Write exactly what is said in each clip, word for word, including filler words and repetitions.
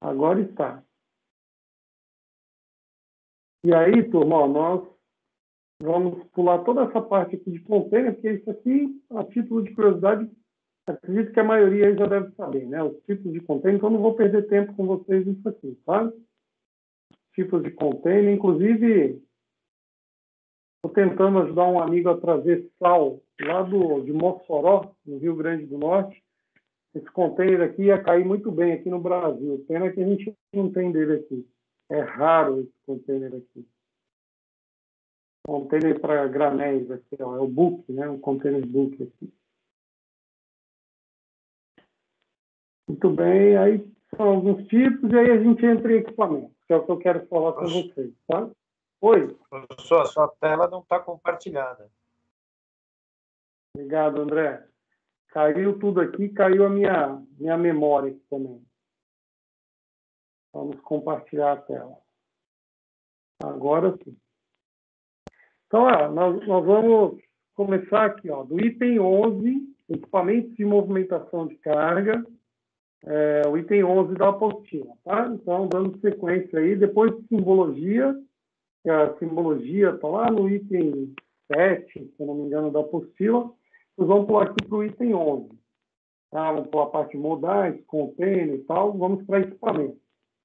Agora está. E aí, turma, ó, nós vamos pular toda essa parte aqui de container, porque isso aqui, a título de curiosidade, acredito que a maioria aí já deve saber, né? Os tipos de container, então não vou perder tempo com vocês nisso aqui, tá? Tipos de container, inclusive, estou tentando ajudar um amigo a trazer sal lá do, de Mossoró, no Rio Grande do Norte. Esse container aqui ia cair muito bem aqui no Brasil. Pena que a gente não tem dele aqui. É raro esse container aqui. Container para granéis aqui, ó. É o book, né? Um container book aqui. Muito bem, aí são alguns tipos, e aí a gente entra em equipamento, que é o que eu quero falar com vocês, tá? Oi. Professor, a sua tela não está compartilhada. Obrigado, André. Caiu tudo aqui, caiu a minha, minha memória aqui também. Vamos compartilhar a tela. Agora sim. Então, ó, nós, nós vamos começar aqui, ó, do item onze, equipamentos de movimentação de carga, é, o item onze da apostila, tá? Então, dando sequência aí, depois de simbologia, que a simbologia está lá no item sete, se eu não me engano, da apostila, nós vamos pular aqui para o item onze. Tá? Vamos pular a parte de modais, container e tal, vamos para equipamento.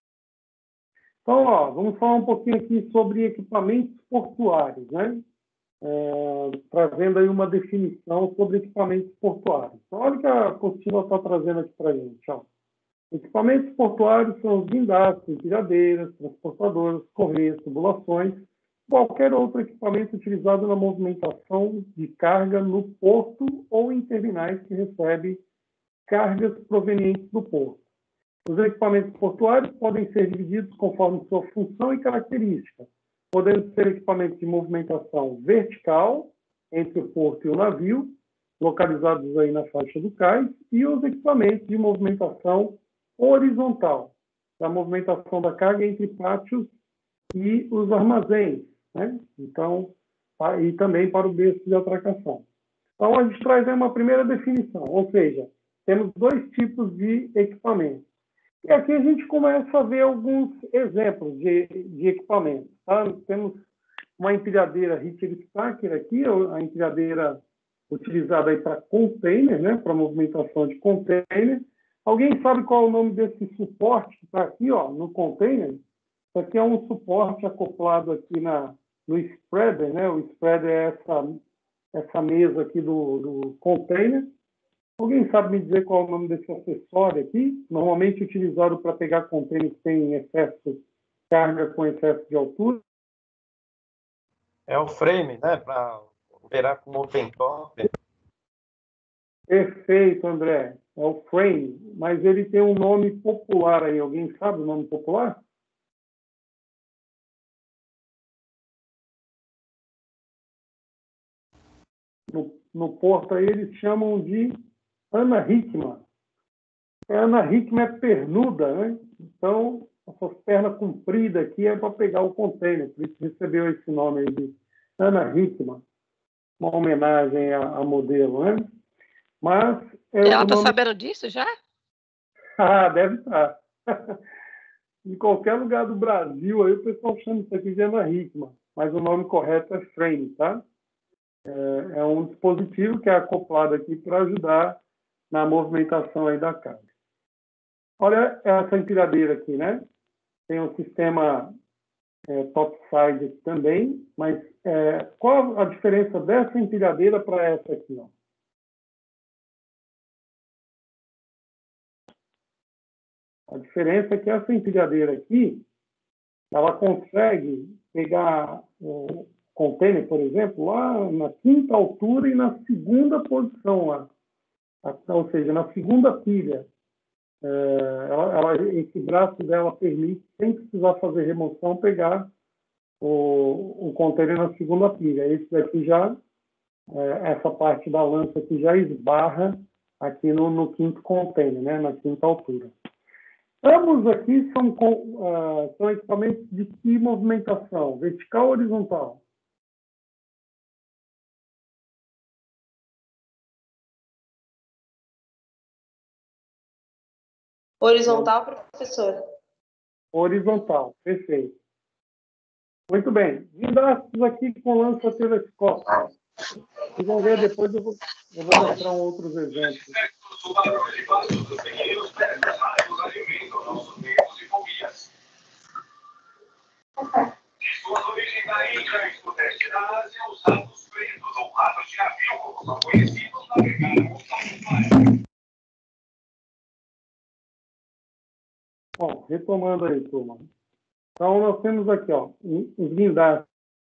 Então, ó, vamos falar um pouquinho aqui sobre equipamentos portuários, né? É, trazendo aí uma definição sobre equipamentos portuários. Então, olha o que a apostila está trazendo aqui para a gente, ó. Equipamentos portuários são os guindastes, empilhadeiras, transportadoras, correias, tubulações, qualquer outro equipamento utilizado na movimentação de carga no porto ou em terminais que recebe cargas provenientes do porto. Os equipamentos portuários podem ser divididos conforme sua função e característica, podendo ser equipamentos de movimentação vertical entre o porto e o navio, localizados aí na faixa do cais, e os equipamentos de movimentação horizontal, da movimentação da carga entre pátios e os armazéns, né? Então, e também para o berço de atracação. Então, a gente traz aí uma primeira definição, ou seja, temos dois tipos de equipamentos. E aqui a gente começa a ver alguns exemplos de, de equipamentos. Tá? Temos uma empilhadeira Richter-Stacker aqui, a empilhadeira utilizada aí para container, né? Para movimentação de container. Alguém sabe qual é o nome desse suporte que está aqui, ó, no container? Isso aqui é um suporte acoplado aqui na, no spreader, né? O spreader é essa, essa mesa aqui do, do container. Alguém sabe me dizer qual é o nome desse acessório aqui? Normalmente utilizado para pegar containers que têm excesso, carga com excesso de altura. É o frame, né? Para operar com open top. Perfeito, André. É o frame, mas ele tem um nome popular aí. Alguém sabe o nome popular? No, no porto aí eles chamam de Ana Hickman. A Ana Hickman é pernuda, né? Então, essas pernas compridas aqui é para pegar o container. Por isso recebeu esse nome aí de Ana Hickman. Uma homenagem à, à modelo, né? Mas... É Ela está nome... sabendo disso já? Ah, deve estar. Em qualquer lugar do Brasil, aí o pessoal chama isso aqui de Ana Hickman. Mas o nome correto é frame, tá? É, é um dispositivo que é acoplado aqui para ajudar na movimentação aí da carga. Olha essa empilhadeira aqui, né? Tem um sistema é, topside aqui também, mas é, qual a diferença dessa empilhadeira para essa aqui, ó? A diferença é que essa empilhadeira aqui, ela consegue pegar o container, por exemplo, lá na quinta altura e na segunda posição lá. Ou seja, na segunda pilha. É, ela, ela, esse braço dela permite, sem precisar fazer remoção, pegar o, o container na segunda pilha. Esse daqui já, é, essa parte da lança aqui já esbarra aqui no, no quinto container, né, na quinta altura. Ambos aqui são, uh, são equipamentos de que movimentação? Vertical ou horizontal? Horizontal, professor. Horizontal, perfeito. Muito bem. Guindastes aqui com lança-telescópio. Vocês vão ver depois, eu vou, eu vou mostrar outros exemplos. Suas origens na Índia e sudeste da Ásia, os ratos pretos ou ratos de navio, como são conhecidos, navegaram os nossos mares. Bom, retomando aí, turma. Então, nós temos aqui, ó, os guindastes.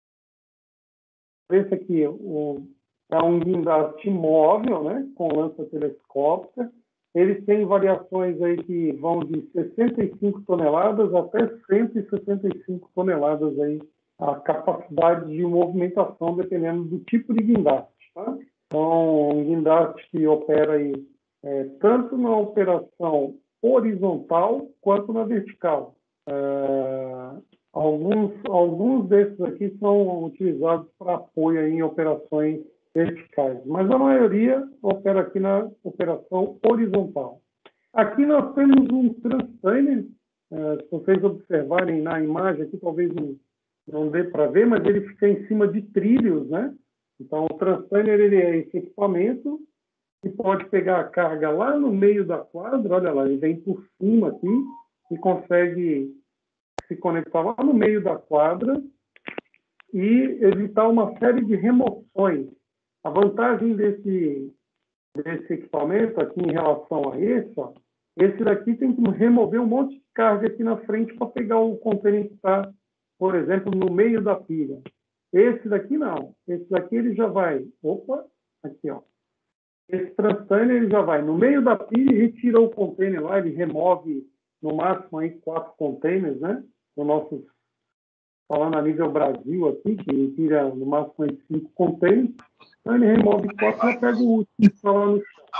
Esse aqui o, é um guindaste móvel, né, com lança telescópica. Eles têm variações aí que vão de sessenta e cinco toneladas até cento e sessenta e cinco toneladas aí, a capacidade de movimentação, dependendo do tipo de guindaste. Tá? Então, um guindaste que opera aí, é, tanto na operação horizontal quanto na vertical. É, alguns, alguns desses aqui são utilizados para apoio aí em operações verticais, mas a maioria opera aqui na operação horizontal. Aqui nós temos um transplanner, é, se vocês observarem na imagem aqui, talvez não, não dê para ver, mas ele fica em cima de trilhos, né? Então, o transplanner, ele é esse equipamento que pode pegar a carga lá no meio da quadra, olha lá, ele vem por cima aqui e consegue se conectar lá no meio da quadra e evitar uma série de remoções. A vantagem desse, desse equipamento aqui em relação a esse, ó, esse daqui tem que remover um monte de carga aqui na frente para pegar o contêiner que está, por exemplo, no meio da pilha. Esse daqui não. Esse daqui ele já vai... Opa, aqui, ó. Esse transplanner ele já vai no meio da pilha e retira o contêiner lá, ele remove no máximo aí quatro containers, né? No nosso, falando a nível Brasil aqui, que ele tira no máximo aí cinco containers. Então ele remove quatro e pega o último que está lá no chão.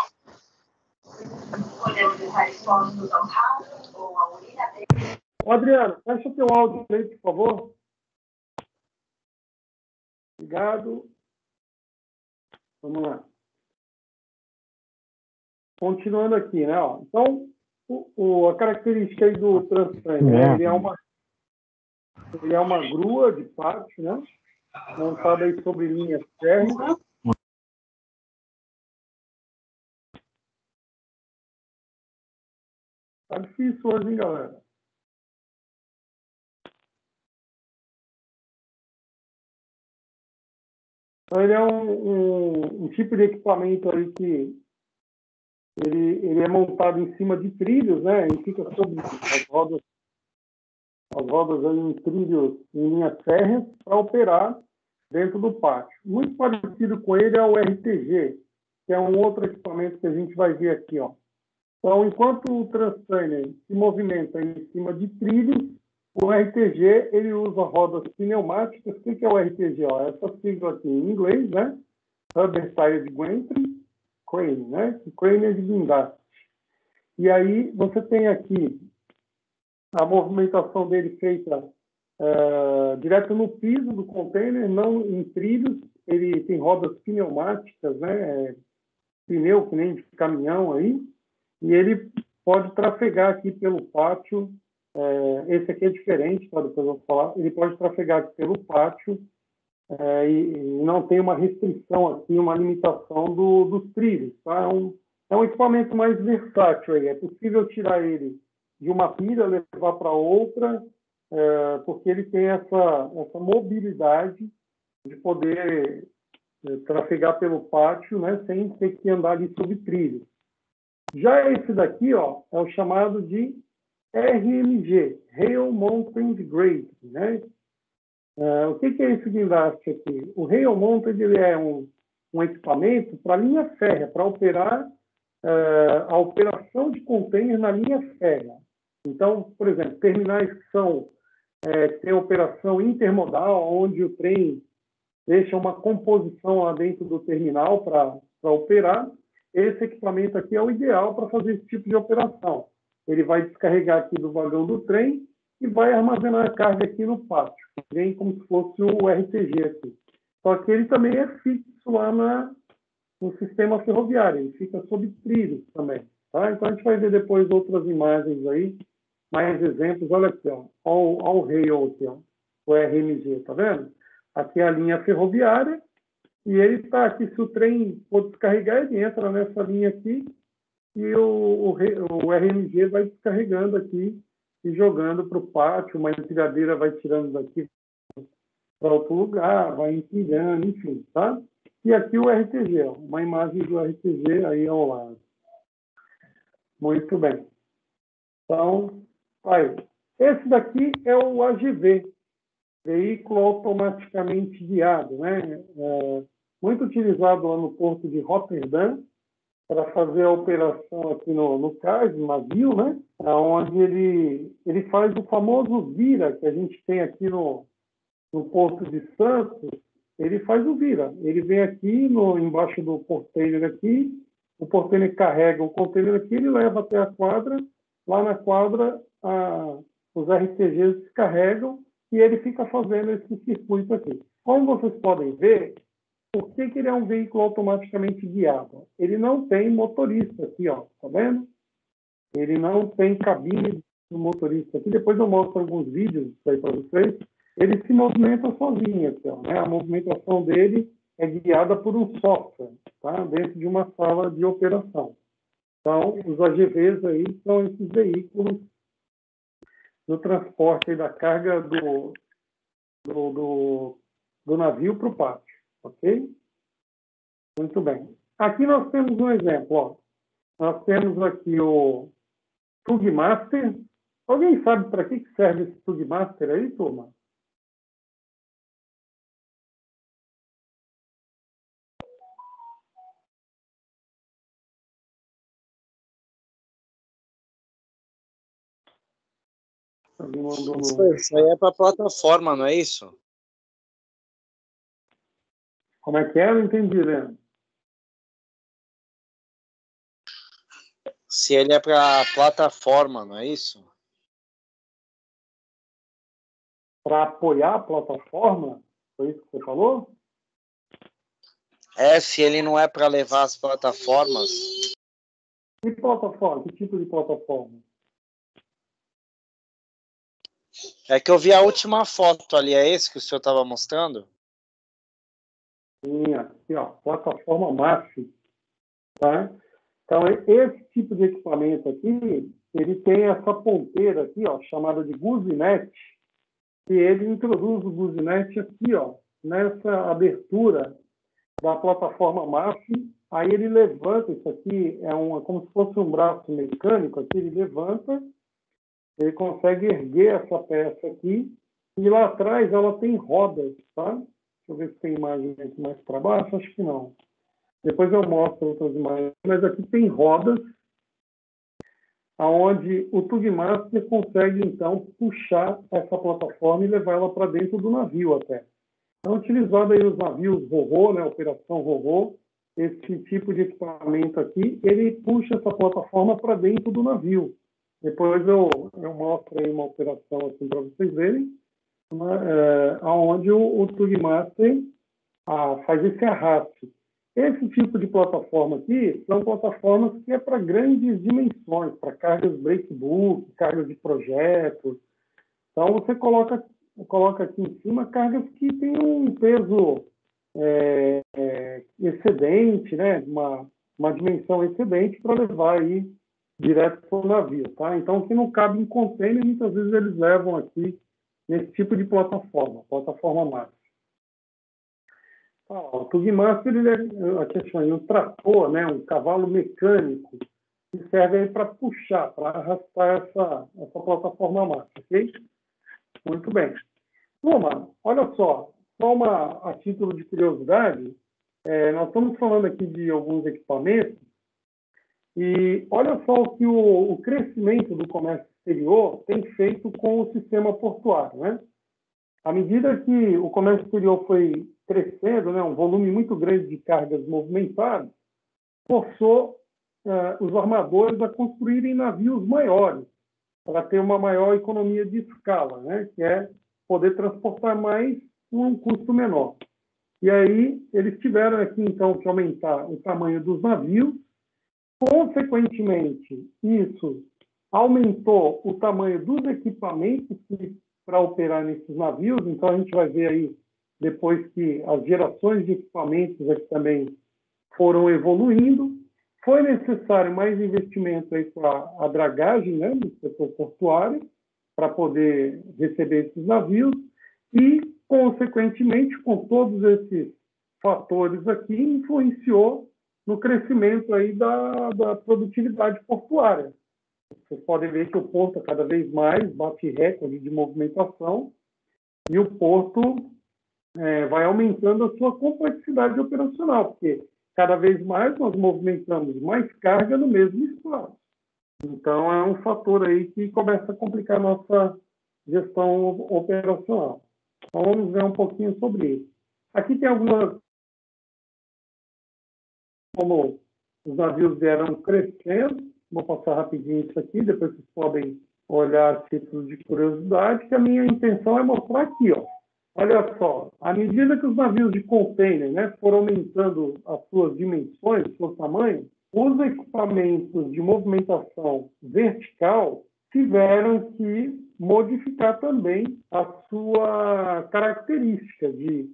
Ô, Adriano, fecha o teu áudio aí, por favor. Obrigado. Vamos lá. Continuando aqui, né? Ó. Então, o, o, a característica aí do transplanner, né? Ele é uma, ele é uma grua de pátio, né? Montada aí sobre linhas térmicas. Tá difícil hoje, hein, galera? Então, ele é um, um, um tipo de equipamento aí que ele, ele é montado em cima de trilhos, né? Ele fica sobre as rodas, as rodas aí em trilhos, em linhas férreas, para operar dentro do pátio. Muito parecido com ele é o R T G, que é um outro equipamento que a gente vai ver aqui, ó. Então, enquanto o transplanner se movimenta em cima de trilhos, o R T G ele usa rodas pneumáticas. O que é o R T G? Ó, essa sigla aqui em inglês, né? Rubber Tired Gantry Crane, né? Crane é de guindaste. E aí você tem aqui a movimentação dele feita uh, direto no piso do container, não em trilhos. Ele tem rodas pneumáticas, né? Pneu que nem de caminhão aí. E ele pode trafegar aqui pelo pátio. É, esse aqui é diferente, tá? Depois eu vou falar. Ele pode trafegar aqui pelo pátio é, e, e não tem uma restrição aqui, uma limitação do, dos trilhos. Tá? É, um, é um equipamento mais versátil. Aí. É possível tirar ele de uma pilha, levar para outra, é, porque ele tem essa, essa mobilidade de poder é, trafegar pelo pátio, né, sem ter que andar ali sob trilhos. Já esse daqui, ó, é o chamado de R M G, Rail Mounted Grade, né? Uh, o que, que é esse guindaste aqui? O Rail Mounted ele é um, um equipamento para linha férrea, para operar uh, a operação de container na linha férrea. Então, por exemplo, terminais que são é, tem operação intermodal, onde o trem deixa uma composição lá dentro do terminal para operar. Esse equipamento aqui é o ideal para fazer esse tipo de operação. Ele vai descarregar aqui do vagão do trem e vai armazenar a carga aqui no pátio. Vem como se fosse o R T G aqui. Só que ele também é fixo lá na, no sistema ferroviário. Ele fica sob trilhos também. Tá? Então a gente vai ver depois outras imagens aí mais exemplos. Olha aqui, ó, ó, ó o rail aqui, ó, o R M G, tá vendo? Aqui é a linha ferroviária, e ele está aqui, se o trem for descarregar, ele entra nessa linha aqui, e o, o, o R M G vai descarregando aqui e jogando para o pátio, uma empilhadeira vai tirando daqui para outro lugar, vai empilhando, enfim, tá? E aqui o R T G, ó, uma imagem do R T G aí ao lado. Muito bem. Então, aí, esse daqui é o A G V, veículo automaticamente guiado, né? É, muito utilizado lá no porto de Roterdã, para fazer a operação aqui no, no cais, no navio, né? Onde ele, ele faz o famoso vira, que a gente tem aqui no, no Porto de Santos. Ele faz o vira. Ele vem aqui, no, embaixo do portainer aqui, o portainer carrega o container aqui, ele leva até a quadra. Lá na quadra, a, os R T Gs descarregam e ele fica fazendo esse circuito aqui. Como vocês podem ver, por que, que ele é um veículo automaticamente guiado? Ele não tem motorista aqui, ó, tá vendo? Ele não tem cabine do motorista aqui. Depois eu mostro alguns vídeos aí para vocês. Ele se movimenta sozinho, aqui, ó, né? A movimentação dele é guiada por um software, tá? Dentro de uma sala de operação. Então, os A G Vs aí são esses veículos do transporte aí da carga do, do, do, do navio para o pátio. Ok? Muito bem. Aqui nós temos um exemplo. Ó. Nós temos aqui o Tugmaster. Alguém sabe para que serve esse Tugmaster aí, turma? Isso aí é para a plataforma, não é isso? Como é que é? Eu não entendi, Leandro. Se ele é para plataforma, não é isso? Para apoiar a plataforma? Foi isso que você falou? É, se ele não é para levar as plataformas. Que plataforma? Que tipo de plataforma? É que eu vi a última foto ali, é esse que o senhor estava mostrando? Sim, aqui, ó, plataforma M A F. Tá? Então, esse tipo de equipamento aqui, ele tem essa ponteira aqui, ó, chamada de guzinete, e ele introduz o guzinete aqui, ó, nessa abertura da plataforma M A F. Aí ele levanta, isso aqui é uma, como se fosse um braço mecânico, aqui ele levanta, ele consegue erguer essa peça aqui, e lá atrás ela tem rodas, tá? Deixa eu ver se tem imagem aqui mais para baixo, acho que não. Depois eu mostro outras imagens, mas aqui tem rodas, onde o Tugmaster consegue, então, puxar essa plataforma e levar ela para dentro do navio até. Então, utilizado aí os navios Ro-Ro, né, Operação Ro-Ro, esse tipo de equipamento aqui, ele puxa essa plataforma para dentro do navio. Depois eu, eu mostro aí uma operação assim para vocês verem, né, é, onde o, o Tugmaster ah, faz esse arraste. Esse tipo de plataforma aqui são plataformas que é para grandes dimensões, para cargas breakbook, cargas de projetos. Então, você coloca, coloca aqui em cima cargas que têm um peso é, é, excedente, né? uma, uma dimensão excedente para levar aí direto para o navio. Tá? Então, que não cabe em container, muitas vezes eles levam aqui nesse tipo de plataforma, plataforma máxima. Ah, o Tugmaster ele é aqui, um trator, né, um cavalo mecânico, que serve para puxar, para arrastar essa, essa plataforma máxima, ok? Muito bem. Turma, olha só, só uma, a título de curiosidade, é, nós estamos falando aqui de alguns equipamentos, e olha só o que o, o crescimento do comércio exterior tem feito com o sistema portuário, né? À medida que o comércio exterior foi crescendo, né, um volume muito grande de cargas movimentadas, forçou uh, os armadores a construírem navios maiores, para ter uma maior economia de escala, né, que é poder transportar mais com um custo menor. E aí eles tiveram aqui, então, que aumentar o tamanho dos navios. Consequentemente, isso aumentou o tamanho dos equipamentos para operar nesses navios. Então, a gente vai ver aí, depois que as gerações de equipamentos aqui também foram evoluindo, foi necessário mais investimento aí para a dragagem, né, no setor portuário, para poder receber esses navios e, consequentemente, com todos esses fatores aqui, influenciou no crescimento aí da, da produtividade portuária. Vocês podem ver que o porto cada vez mais bate recorde de movimentação e o porto é, vai aumentando a sua complexidade operacional, porque cada vez mais nós movimentamos mais carga no mesmo espaço. Então, é um fator aí que começa a complicar a nossa gestão operacional. Então, vamos ver um pouquinho sobre isso. Aqui tem algumas... Como os navios vieram crescendo, vou passar rapidinho isso aqui, depois vocês podem olhar a título de curiosidade, que a minha intenção é mostrar aqui, ó. Olha só, à medida que os navios de container, né, foram aumentando as suas dimensões, seu tamanho, os equipamentos de movimentação vertical tiveram que modificar também a sua característica de,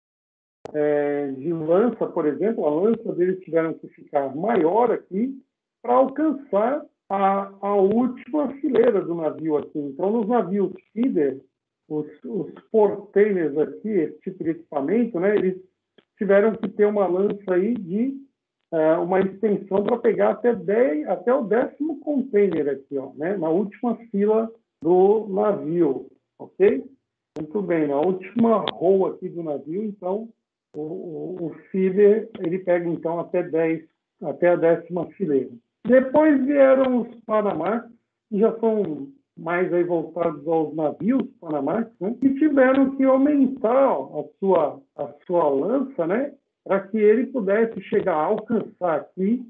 é, de lança, por exemplo. A lança deles tiveram que ficar maior aqui para alcançar a, a última fileira do navio aqui. Então, nos navios feeder, os, os portainers aqui, esse tipo de equipamento, né, eles tiveram que ter uma lança aí de uh, uma extensão para pegar até, dez, até o décimo container aqui, ó, né, na última fila do navio, ok? Muito bem, na última row aqui do navio, então, o, o, o feeder, ele pega, então, até, dez, até a décima fileira. Depois vieram os Panamax, que já são mais aí voltados aos navios Panamax, né, que tiveram que aumentar a sua, a sua lança, né, para que ele pudesse chegar a alcançar aqui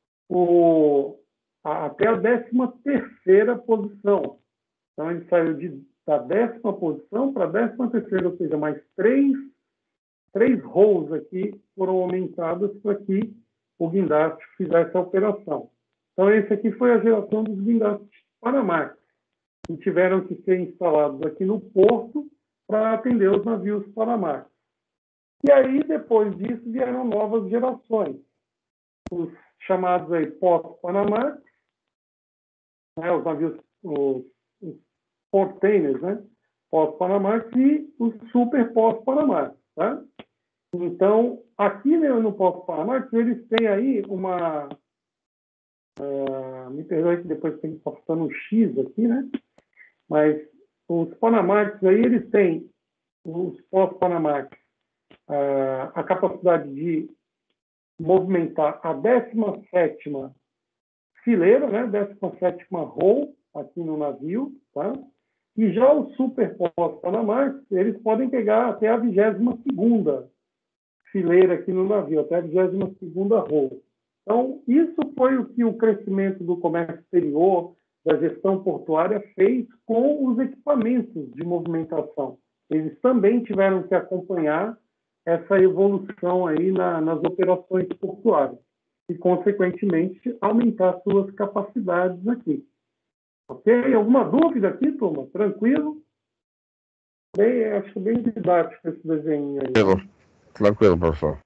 o, a, até a décima terceira posição. Então, ele saiu de, da décima posição para a décima terceira, ou seja, mais três, três rows aqui foram aumentadas para que o guindaste fizesse a operação. Então, esse aqui foi a geração dos guindastes Panamax, que tiveram que ser instalados aqui no porto para atender os navios Panamax. E aí, depois disso, vieram novas gerações, os chamados aí pós-Panamax, né, os navios, os, os portainers, né, pós-Panamax e os super pós-Panamax, tá? Então, aqui, né, no pós-Panamax, eles têm aí uma... Uh, me perdoe que depois tem que estar faltando um X aqui, né? Mas os Panamax aí, eles têm, os pós-Panamax, uh, a capacidade de movimentar a décima sétima fileira, né? décima sétima row aqui no navio, tá? E já os super pós-Panamax, eles podem pegar até a vigésima segunda fileira aqui no navio, até a vigésima segunda row. Então, isso foi o que o crescimento do comércio exterior, da gestão portuária, fez com os equipamentos de movimentação. Eles também tiveram que acompanhar essa evolução aí na, nas operações portuárias e, consequentemente, aumentar suas capacidades aqui. Ok? Alguma dúvida aqui, turma? Tranquilo? Bem, acho bem didático esse desenho aí. Tranquilo, tranquilo, professor.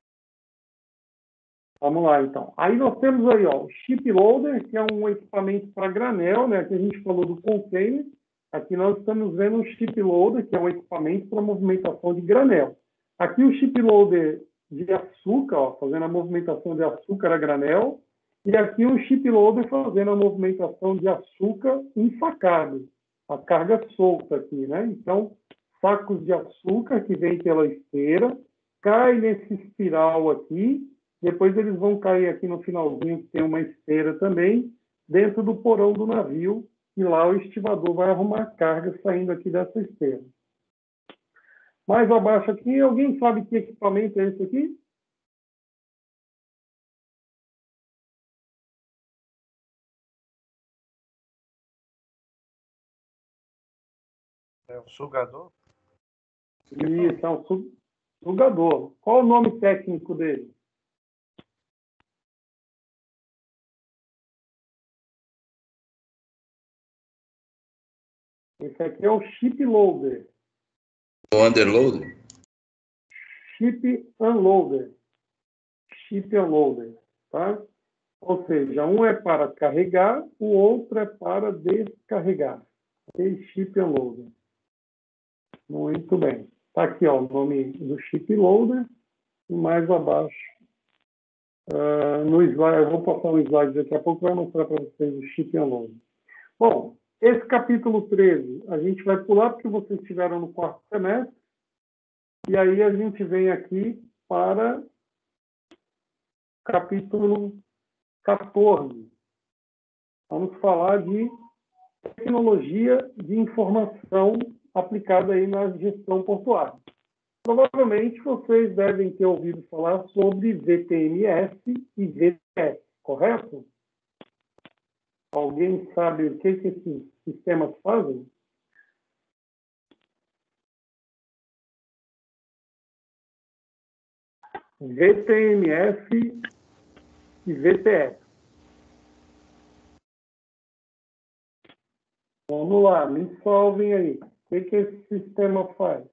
Vamos lá, então. Aí nós temos aí, ó, o ship loader, que é um equipamento para granel, né? Aqui a gente falou do container. Aqui nós estamos vendo o ship loader, que é um equipamento para movimentação de granel. Aqui o ship loader de açúcar, ó, fazendo a movimentação de açúcar a granel. E aqui o ship loader fazendo a movimentação de açúcar ensacado, a carga solta aqui, né? Então, sacos de açúcar que vem pela esteira, cai nesse espiral aqui. Depois eles vão cair aqui no finalzinho, que tem uma esteira também, dentro do porão do navio, e lá o estivador vai arrumar a carga saindo aqui dessa esteira. Mais abaixo aqui, alguém sabe que equipamento é esse aqui? É o sugador? Isso, é um sugador. Qual o nome técnico dele? Esse aqui é o Ship Loader. O underloader? Ship Unloader. Ship Unloader, tá? Ou seja, um é para carregar, o outro é para descarregar. Okay? Ship Unloader. Muito bem. Está aqui ó, o nome do Ship Loader. E mais abaixo, uh, no slide, eu vou passar um slide daqui a pouco, vai mostrar para vocês o Ship Unloader. Bom, esse capítulo treze, a gente vai pular porque vocês estiveram no quarto semestre. E aí a gente vem aqui para capítulo quatorze. Vamos falar de tecnologia de informação aplicada aí na gestão portuária. Provavelmente vocês devem ter ouvido falar sobre V T M S e V T S, correto? Alguém sabe o que, que esses sistemas fazem? V T M S e V T S. Vamos lá, me salvem aí. O que, que esse sistema faz?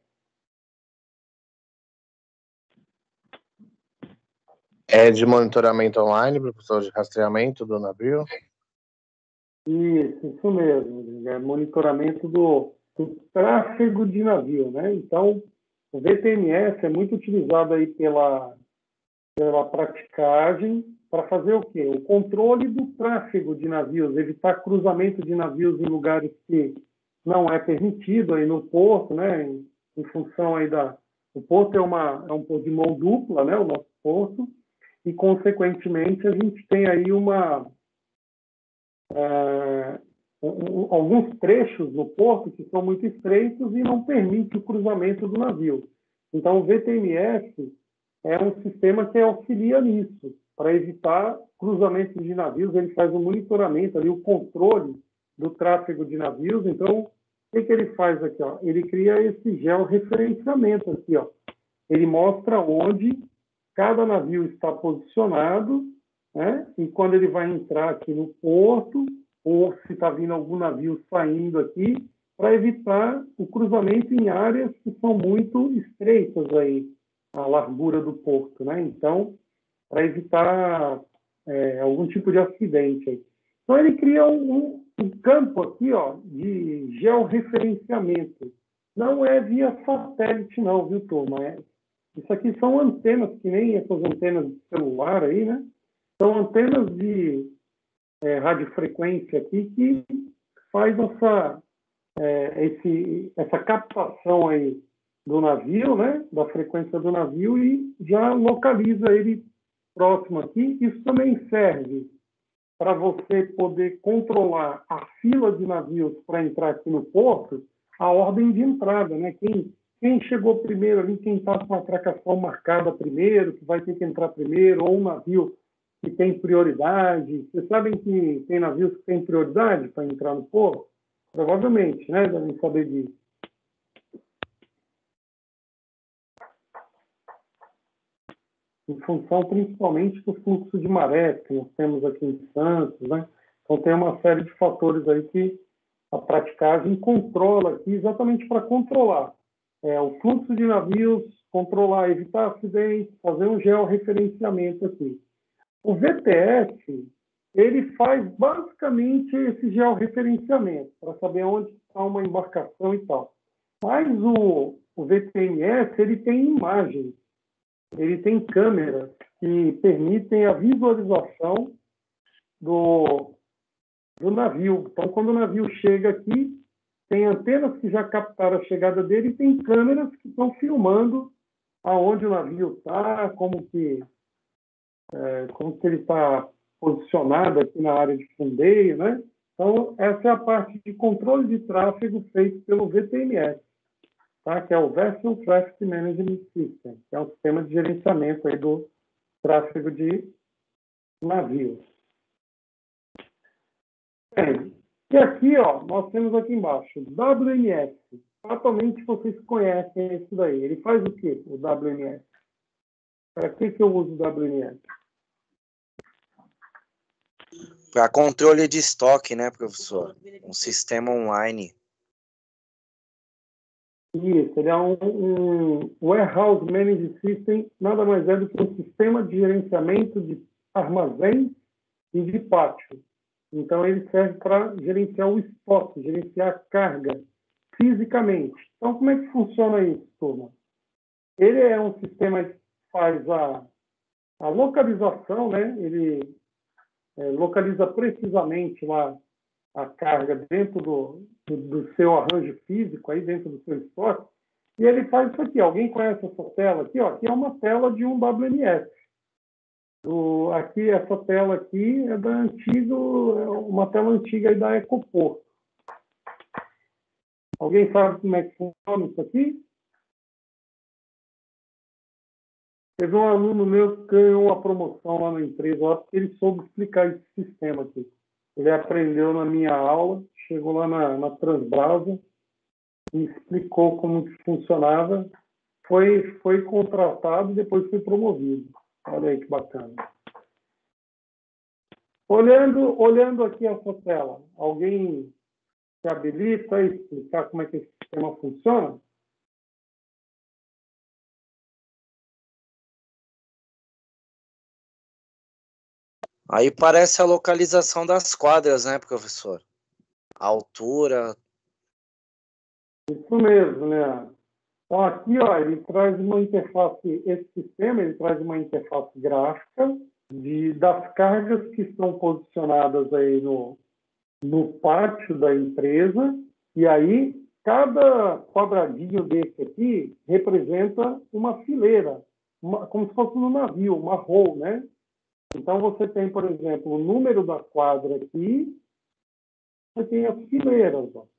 É de monitoramento online, professor, de rastreamento do navio? Isso, isso mesmo. É monitoramento do, do tráfego de navio, né? Então, o V T M S é muito utilizado aí pela, pela praticagem para fazer o quê? O controle do tráfego de navios, evitar cruzamento de navios em lugares que não é permitido aí no porto, né? Em, em função aí da... O porto é, uma, é um porto de mão dupla, né? O nosso porto. E, consequentemente, a gente tem aí uma... É, um, alguns trechos no porto que são muito estreitos e não permite o cruzamento do navio. Então, o V T M S é um sistema que auxilia nisso, para evitar cruzamentos de navios. Ele faz o monitoramento, ali, o controle do tráfego de navios. Então, o que, que ele faz aqui? Ó? Ele cria esse georreferenciamento aqui. Ó. Ele mostra onde cada navio está posicionado, né? E quando ele vai entrar aqui no porto, ou se está vindo algum navio saindo aqui, para evitar o cruzamento em áreas que são muito estreitas aí, a largura do porto, né? Então, para evitar é, algum tipo de acidente aí. Então, ele cria um, um campo aqui, ó, de georreferenciamento. Não é via satélite, não, viu, turma? É, isso aqui são antenas, que nem essas antenas de celular aí, né? São antenas de é, radiofrequência aqui que faz essa, é, esse, essa captação aí do navio, né? Da frequência do navio e já localiza ele próximo aqui. Isso também serve para você poder controlar a fila de navios para entrar aqui no porto, a ordem de entrada, né? Quem, quem chegou primeiro ali, quem está com a atracação marcada primeiro, que vai ter que entrar primeiro, ou um navio que tem prioridade. Vocês sabem que tem navios que têm prioridade para entrar no porto? Provavelmente, né? Devem saber disso. Em função principalmente do fluxo de maré que nós temos aqui em Santos, né? Então tem uma série de fatores aí que a praticagem controla aqui exatamente para controlar é, o fluxo de navios, controlar, evitar acidentes, fazer um georreferenciamento aqui. O V T S, ele faz basicamente esse georreferenciamento para saber onde está uma embarcação e tal. Mas o, o V T M S, ele tem imagens. Ele tem câmeras que permitem a visualização do, do navio. Então, quando o navio chega aqui, tem antenas que já captaram a chegada dele e tem câmeras que estão filmando aonde o navio está, como que, é, como que ele está posicionado aqui na área de fundeio, né? Então, essa é a parte de controle de tráfego feito pelo V T M S. Tá? Que é o Vessel Traffic Management System, que é um sistema de gerenciamento aí do tráfego de navios. Bem, e aqui, ó, nós temos aqui embaixo W M S. Atualmente vocês conhecem isso daí. Ele faz o quê, o W M S? Para que, que eu uso o W M S? Para controle de estoque, né, professor? Um sistema online. Isso, ele é um, um Warehouse Management System, nada mais é do que um sistema de gerenciamento de armazém e de pátio. Então, ele serve para gerenciar o estoque, gerenciar a carga fisicamente. Então, como é que funciona isso, turma? Ele é um sistema que faz a, a localização, né? Ele é, localiza precisamente lá a carga dentro do, do, do seu arranjo físico, aí dentro do seu estoque, e ele faz isso aqui. Alguém conhece essa tela aqui? Ó, aqui é uma tela de um W M S. O, aqui, essa tela aqui é da antiga, uma tela antiga aí da Ecoporto. Alguém sabe como é que funciona isso aqui? Teve um aluno meu que ganhou uma promoção lá na empresa, lá, porque ele soube explicar esse sistema aqui. Ele aprendeu na minha aula, chegou lá na, na Transbrasa, me explicou como que funcionava, foi, foi contratado e depois foi promovido. Olha aí que bacana. Olhando, olhando aqui essa tela, alguém se habilita a explicar como é que esse sistema funciona? Aí parece a localização das quadras, né, professor? A altura. Isso mesmo, né? Então, aqui, ó, ele traz uma interface, esse sistema, ele traz uma interface gráfica de, das cargas que estão posicionadas aí no, no pátio da empresa, e aí cada quadradinho desse aqui representa uma fileira, uma, como se fosse um navio, uma row, né? Então, você tem, por exemplo, o número da quadra aqui, você tem as fileiras, ó.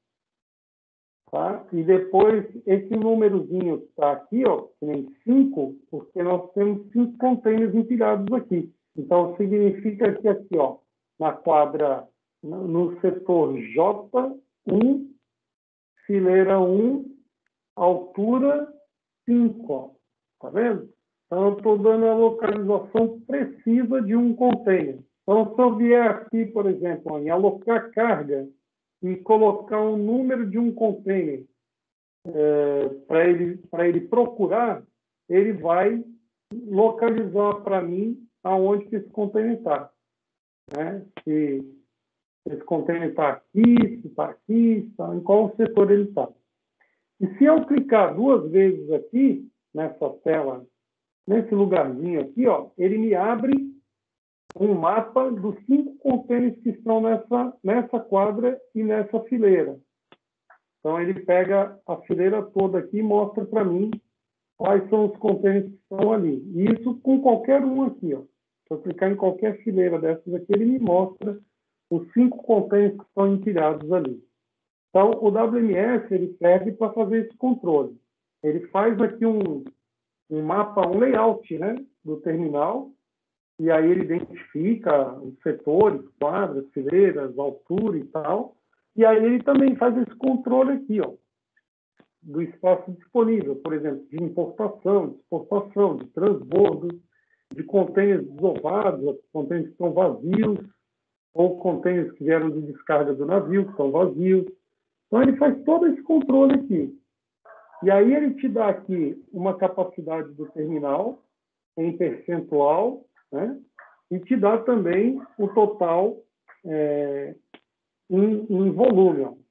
Tá? E depois, esse númerozinho que está aqui, ó, que nem cinco, porque nós temos cinco containers empilhados aqui. Então, significa que aqui, ó, na quadra, no setor J um, fileira um, altura cinco, ó. Tá vendo? Então, eu estou dando a localização precisa de um container. Então, se eu vier aqui, por exemplo, ó, em alocar carga, e colocar um número de um container é, para ele, para ele procurar, ele vai localizar para mim aonde que esse container está. Né? Se esse container está aqui, se está aqui, se tá, em qual setor ele está. E se eu clicar duas vezes aqui, nessa tela, nesse lugarzinho aqui, ó, ele me abre um mapa dos cinco containers que estão nessa, nessa quadra e nessa fileira. Então, ele pega a fileira toda aqui e mostra para mim quais são os containers que estão ali. E isso com qualquer um aqui. Ó. Se eu clicar em qualquer fileira dessas aqui, ele me mostra os cinco containers que estão empilhados ali. Então, o W M S ele serve para fazer esse controle. Ele faz aqui um, um mapa, um layout, né, do terminal, e aí ele identifica os setores, quadras, fileiras, altura e tal. E aí ele também faz esse controle aqui, ó, do espaço disponível, por exemplo, de importação, de exportação, de transbordo, de contêineres desovados, contêineres que estão vazios, ou contêineres que vieram de descarga do navio, que estão vazios. Então ele faz todo esse controle aqui. E aí ele te dá aqui uma capacidade do terminal em percentual, né? E te dá também o total é, em, em volume, ó,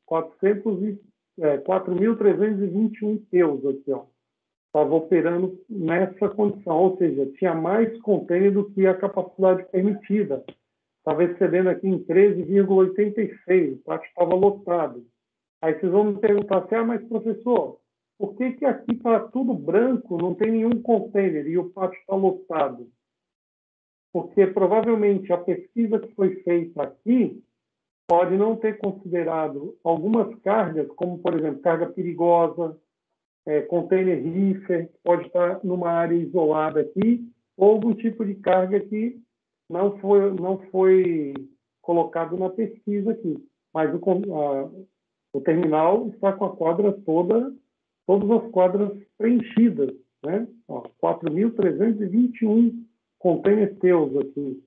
quatro mil trezentos e vinte e um teus aqui, ó. Estava operando nessa condição, ou seja, tinha mais container do que a capacidade permitida. Estava excedendo aqui em treze vírgula oitenta e seis, o pátio estava lotado. Aí vocês vão me perguntar assim, ah, mas professor, por que que aqui está tudo branco, não tem nenhum container e o pátio está lotado? Porque provavelmente a pesquisa que foi feita aqui pode não ter considerado algumas cargas, como, por exemplo, carga perigosa, é, container reefer, que pode estar numa área isolada aqui, ou algum tipo de carga que não foi, não foi colocado na pesquisa aqui. Mas o, a, o terminal está com a quadra toda, todas as quadras preenchidas, né? quatro mil trezentos e vinte e um containers teus aqui,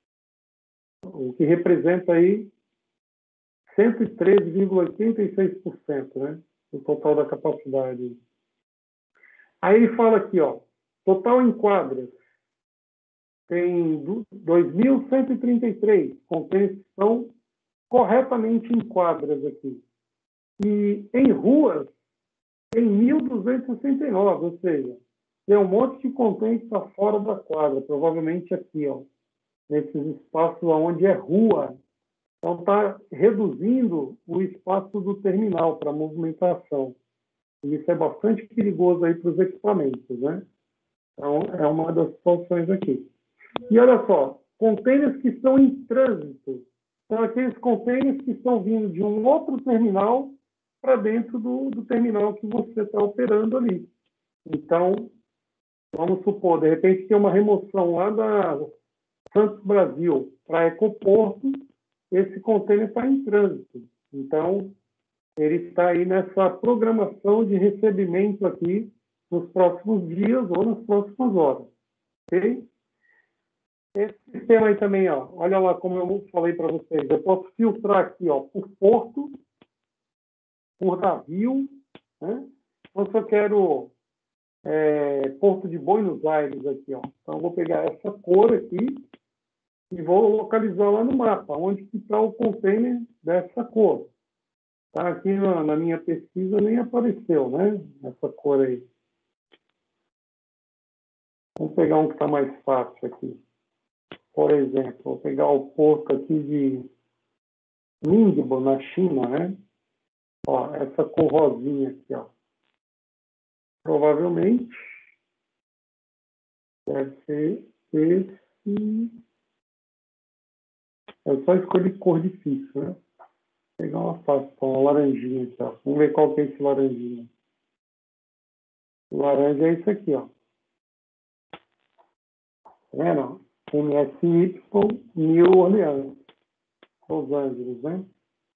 o que representa aí cento e treze vírgula oitenta e seis por cento, né? o total da capacidade. Aí ele fala aqui, ó, total em quadras, tem dois mil cento e trinta e três contêineres que estão corretamente em quadras aqui. E em ruas, tem mil duzentos e sessenta e nove, ou seja, tem um monte de contêiner que está fora da quadra, provavelmente aqui, ó, nesses espaços onde é rua. Então, está reduzindo o espaço do terminal para movimentação. E isso é bastante perigoso aí para os equipamentos, né? Então, é uma das situações aqui. E olha só, contêineres que estão em trânsito são aqueles contêineres que estão vindo de um outro terminal para dentro do, do terminal que você está operando ali. Então, vamos supor, de repente tem uma remoção lá da Santos Brasil para Ecoporto, esse contêiner está em trânsito. Então, ele está aí nessa programação de recebimento aqui nos próximos dias ou nas próximas horas. Ok? Esse sistema aí também, ó, olha lá como eu falei para vocês, eu posso filtrar aqui, ó, por porto, por navio, né? Então, se eu quero é, Porto de Buenos Aires aqui, ó, então eu vou pegar essa cor aqui e vou localizar lá no mapa, onde está o container dessa cor. Tá? Aqui na, na minha pesquisa nem apareceu, né? Essa cor aí. Vamos pegar um que está mais fácil aqui. Por exemplo, vou pegar o porto aqui de Ningbo, na China, né? Ó, essa cor rosinha aqui, ó. Provavelmente deve ser esse. Eu só escolhi cor difícil, né? Vou pegar uma fácil, uma laranjinha aqui, ó. Vamos ver qual que é esse laranjinha. O laranja é isso aqui, ó. Tá vendo? M S Y New Orleans, Los Angeles, né?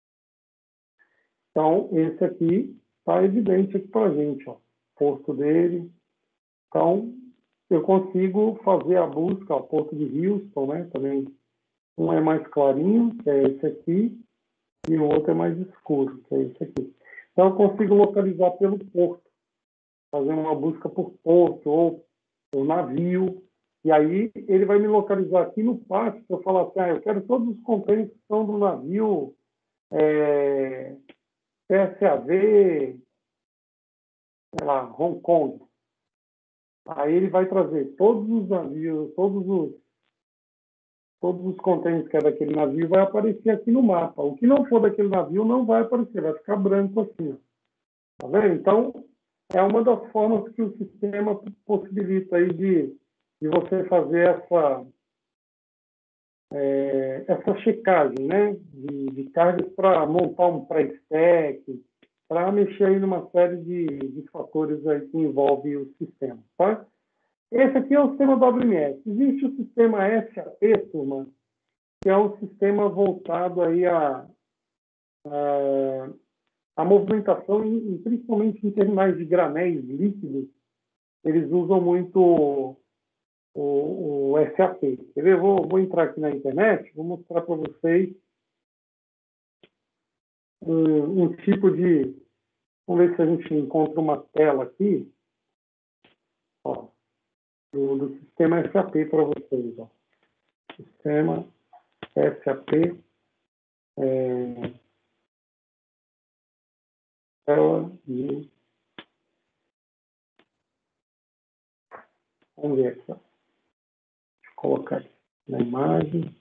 Então, esse aqui está evidente aqui para a gente, ó. Porto dele. Então, eu consigo fazer a busca, ó, Porto de Houston, né? Também um é mais clarinho, que é esse aqui, e o outro é mais escuro, que é esse aqui. Então, eu consigo localizar pelo porto, fazendo uma busca por porto ou por navio. E aí ele vai me localizar aqui no pátio, se eu falar assim, ah, eu quero todos os contêineres que estão do navio é, P S A V, sei lá, Hong Kong. Aí ele vai trazer todos os navios, todos os, todos os contêineres que é daquele navio vai aparecer aqui no mapa. O que não for daquele navio não vai aparecer, vai ficar branco assim. Tá vendo? Então, é uma das formas que o sistema possibilita aí de de você fazer essa, é, essa checagem, né, de, de cargas para montar um pré-stack, para mexer aí numa série de, de fatores aí que envolvem o sistema, tá? Esse aqui é o sistema W M S. Existe o sistema S A P, turma, que é um sistema voltado aí a, a, a movimentação, em, principalmente em terminais de granéis líquidos. Eles usam muito O, o S A P. Quer ver? Vou, vou entrar aqui na internet, vou mostrar para vocês um, um tipo de... Vamos ver se a gente encontra uma tela aqui, ó, do, do sistema S A P para vocês. Ó. Sistema S A P. É, tela de... Vamos ver aqui, ó. Colocar aqui na imagem.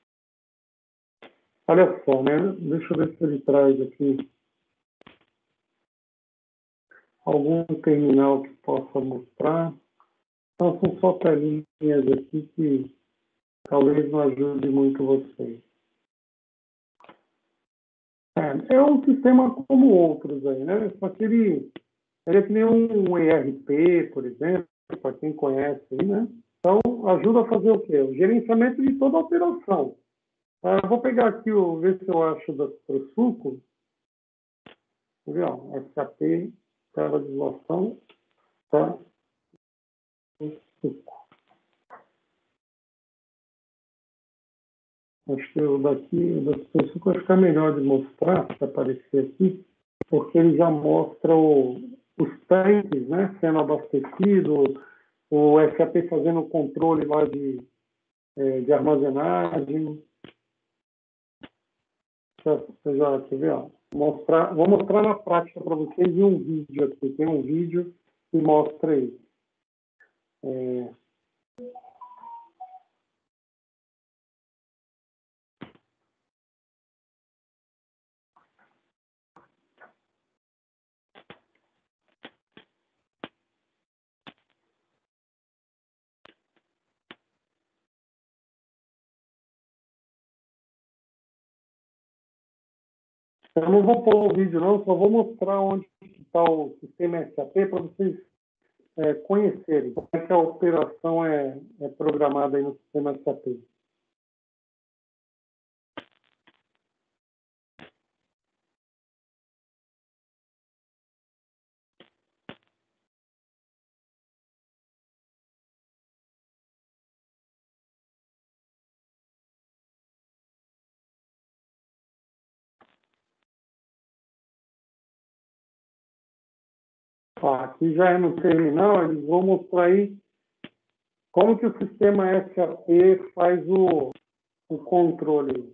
Olha só, né? Deixa eu ver se ele traz aqui algum terminal que possa mostrar. Então, são só telinhas aqui que talvez não ajude muito vocês. É, é um sistema como outros aí, né? Só que ele, ele é que nem um E R P, por exemplo, para quem conhece aí, né? Então, ajuda a fazer o quê? O gerenciamento de toda a operação. Ah, eu vou pegar aqui, o, ver se eu acho da Prosuco. S A P, tela de isolação, tá? Prosuco. Acho que o daqui, o da Prosuco vai ficar melhor de mostrar, para aparecer aqui. porque ele já mostra o, os tanques, né, sendo abastecidos, o S A P fazendo o controle lá de, é, de armazenagem. Você já quer ver? Ó, mostrar, vou mostrar na prática para vocês em um vídeo aqui. Tem um vídeo que mostra isso. É, eu não vou pôr o vídeo, não, só vou mostrar onde está o sistema S A P para vocês é, conhecerem como é que a operação é, é programada aí no sistema S A P. Ó, aqui já é no terminal, eles vão mostrar aí como que o sistema S A P faz o, o controle.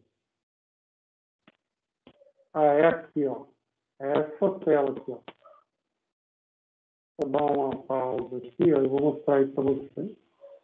Ah, é aqui, ó. É essa tela aqui, ó. Vou dar uma pausa aqui, ó, eu vou mostrar isso para vocês.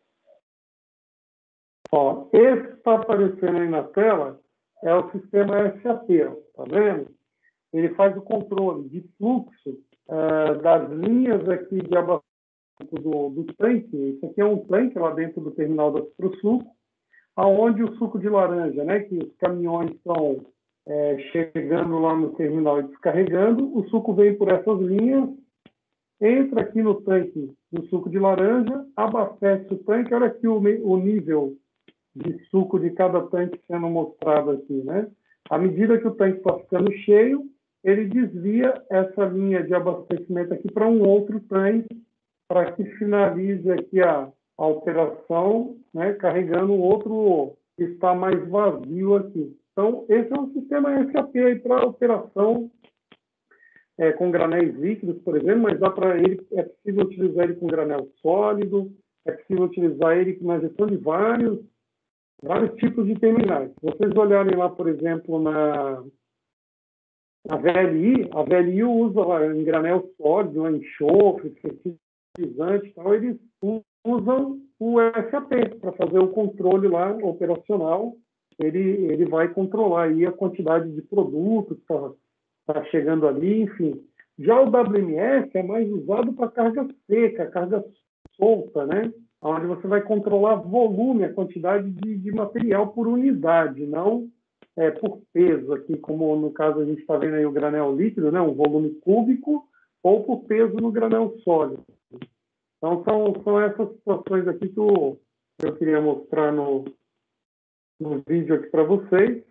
Ó, esse que está aparecendo aí na tela é o sistema S A P, ó, tá vendo? Ele faz o controle de fluxo uh, das linhas aqui de abastecimento do, do tanque. Isso aqui é um tanque lá dentro do terminal da Citrosuco, aonde o suco de laranja, né, que os caminhões estão é, chegando lá no terminal e descarregando, o suco vem por essas linhas, entra aqui no tanque do suco de laranja, abastece o tanque. Olha aqui o, o nível de suco de cada tanque sendo mostrado aqui, né? À medida que o tanque está ficando cheio, ele desvia essa linha de abastecimento aqui para um outro tanque, para que finalize aqui a, a operação, né, carregando o outro que está mais vazio aqui. Então, esse é um sistema S A P para operação é, com granéis líquidos, por exemplo, mas dá para ele, é possível utilizar ele com granel sólido, é possível utilizar ele na gestão de vários, vários tipos de terminais. Se vocês olharem lá, por exemplo, na, na V L I, a V L I usa lá, em granel sólido, enxofre, fertilizante e tal, eles usam o S A P para fazer o controle lá operacional. Ele, ele vai controlar aí a quantidade de produtos que está tá chegando ali, enfim. Já o W M S é mais usado para carga seca, carga solta, né? Onde você vai controlar volume, a quantidade de, de material por unidade, não é, por peso, aqui, como no caso a gente está vendo aí o granel líquido, né? Um volume cúbico, ou por peso no granel sólido. Então, são, são essas situações aqui que eu, eu queria mostrar no, no vídeo aqui para vocês.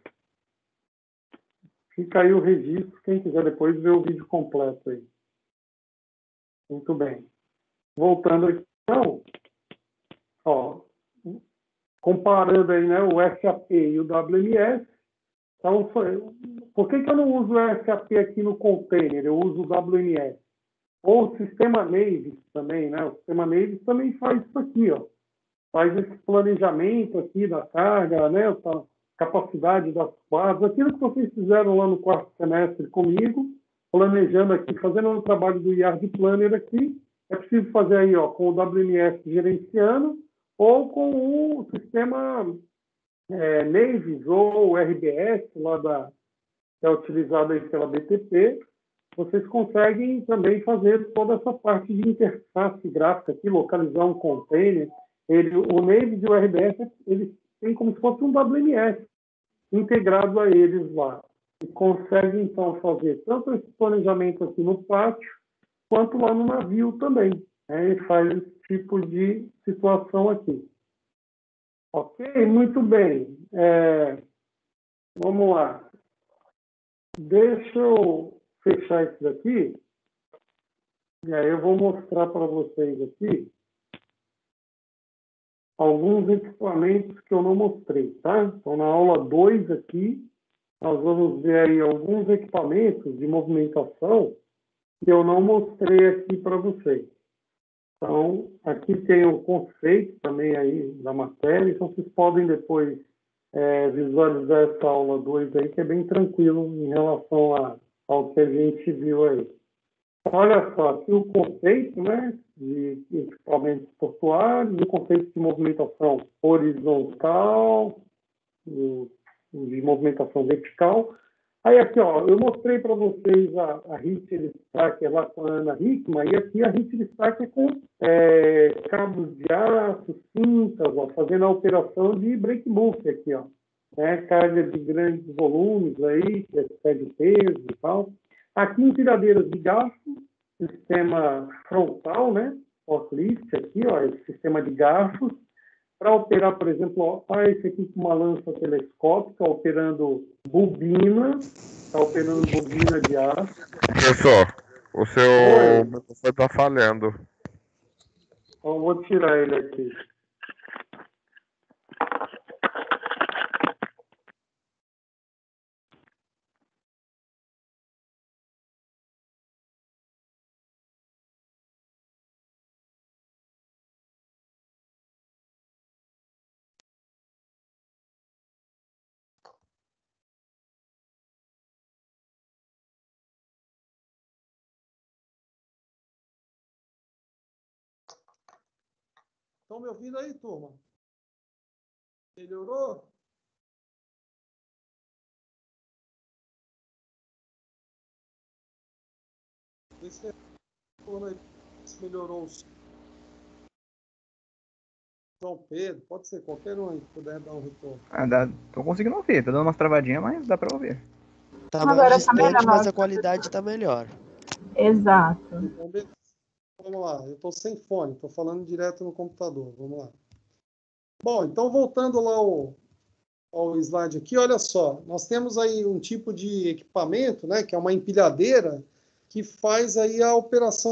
Fica aí o registro, quem quiser depois ver o vídeo completo aí. Muito bem. Voltando aqui, então, ó, comparando aí, né, o S A P e o W M S, então, por que que eu não uso o S A P aqui no container? Eu uso o W M S. Ou o sistema Navis também, né? O sistema Navis também faz isso aqui, ó. Faz esse planejamento aqui da carga, né? A capacidade das quadras, aquilo que vocês fizeram lá no quarto semestre comigo, planejando aqui, fazendo o trabalho do Yard Planner aqui, é possível fazer aí, ó, com o W M S gerenciando, ou com o sistema é, Navis, ou o R B S, lá da, que é utilizado aí pela B T P, vocês conseguem também fazer toda essa parte de interface gráfica aqui, localizar um container. Ele, o Navis e o R B S, eles têm como se fosse um W M S integrado a eles lá. E conseguem, então, fazer tanto esse planejamento aqui no pátio, quanto lá no navio também. Né? E faz esse tipo de situação aqui. Ok? Muito bem. É, vamos lá. Deixa eu fechar isso daqui. E aí eu vou mostrar para vocês aqui alguns equipamentos que eu não mostrei, tá? Então, na aula dois aqui, nós vamos ver aí alguns equipamentos de movimentação que eu não mostrei aqui para vocês. Então, aqui tem o conceito também aí da matéria, então vocês podem depois é, visualizar essa aula dois aí, que é bem tranquilo em relação a, ao que a gente viu aí. Olha só, aqui o conceito, né, de equipamentos portuários, o conceito de movimentação horizontal, de movimentação vertical. Aí aqui, ó, eu mostrei para vocês a, a Hitler Stacker lá com a Ana Hickman, e aqui a Hitler Stacker com é, cabos de aço, cintas, ó, fazendo a operação de breakbook aqui, ó. Né, carga de grandes volumes aí, que pede peso e tal. Aqui empilhadeiras de garfo, sistema frontal, né, forklift aqui, ó, esse sistema de garfos, para operar, por exemplo, ó, esse aqui com uma lança telescópica, operando bobina, está operando bobina de aço. Professor, o seu microfone está falhando. Então, eu vou tirar ele aqui. Estão me ouvindo aí, turma? Melhorou? Vê se melhorou o som. João Pedro, pode ser qualquer um aí que puder dar um retorno. Ah, dá, tô conseguindo ouvir, tá dando umas travadinhas, mas dá pra ouvir. Tá mais Agora tá distante, melhor. mas a qualidade tá melhor. Exato. Então, beleza. Vamos lá, eu estou sem fone, estou falando direto no computador. Vamos lá. Bom, então voltando lá ao, ao slide aqui, olha só, nós temos aí um tipo de equipamento, né, que é uma empilhadeira, que faz aí a operação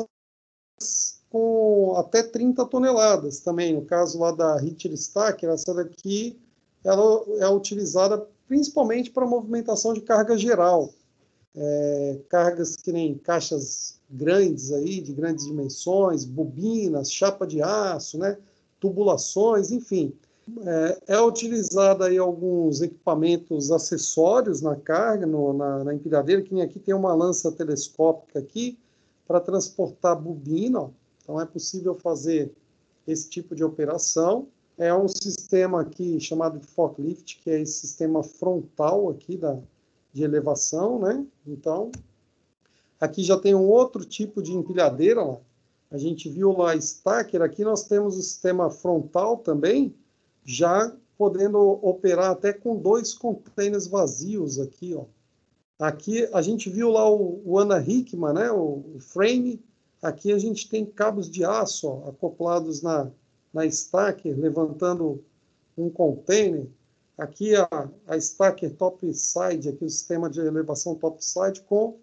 com até trinta toneladas também. No caso lá da Hitler Stacker, essa daqui ela é utilizada principalmente para movimentação de carga geral. É, cargas que nem caixas grandes aí, de grandes dimensões, bobinas, chapa de aço, né, tubulações, enfim. É, é utilizada aí alguns equipamentos acessórios na carga, no, na, na empilhadeira, que nem aqui tem uma lança telescópica aqui para transportar bobina, ó. Então é possível fazer esse tipo de operação. É um sistema aqui chamado de forklift, que é esse sistema frontal aqui da, de elevação, né? Então, aqui já tem um outro tipo de empilhadeira lá. A gente viu lá a Stacker, aqui nós temos o sistema frontal também, já podendo operar até com dois containers vazios aqui, ó. Aqui a gente viu lá o, o Ana Hickman, né? O, o frame. Aqui a gente tem cabos de aço, ó, acoplados na, na Stacker, levantando um container. Aqui a, a Stacker topside, aqui o sistema de elevação topside com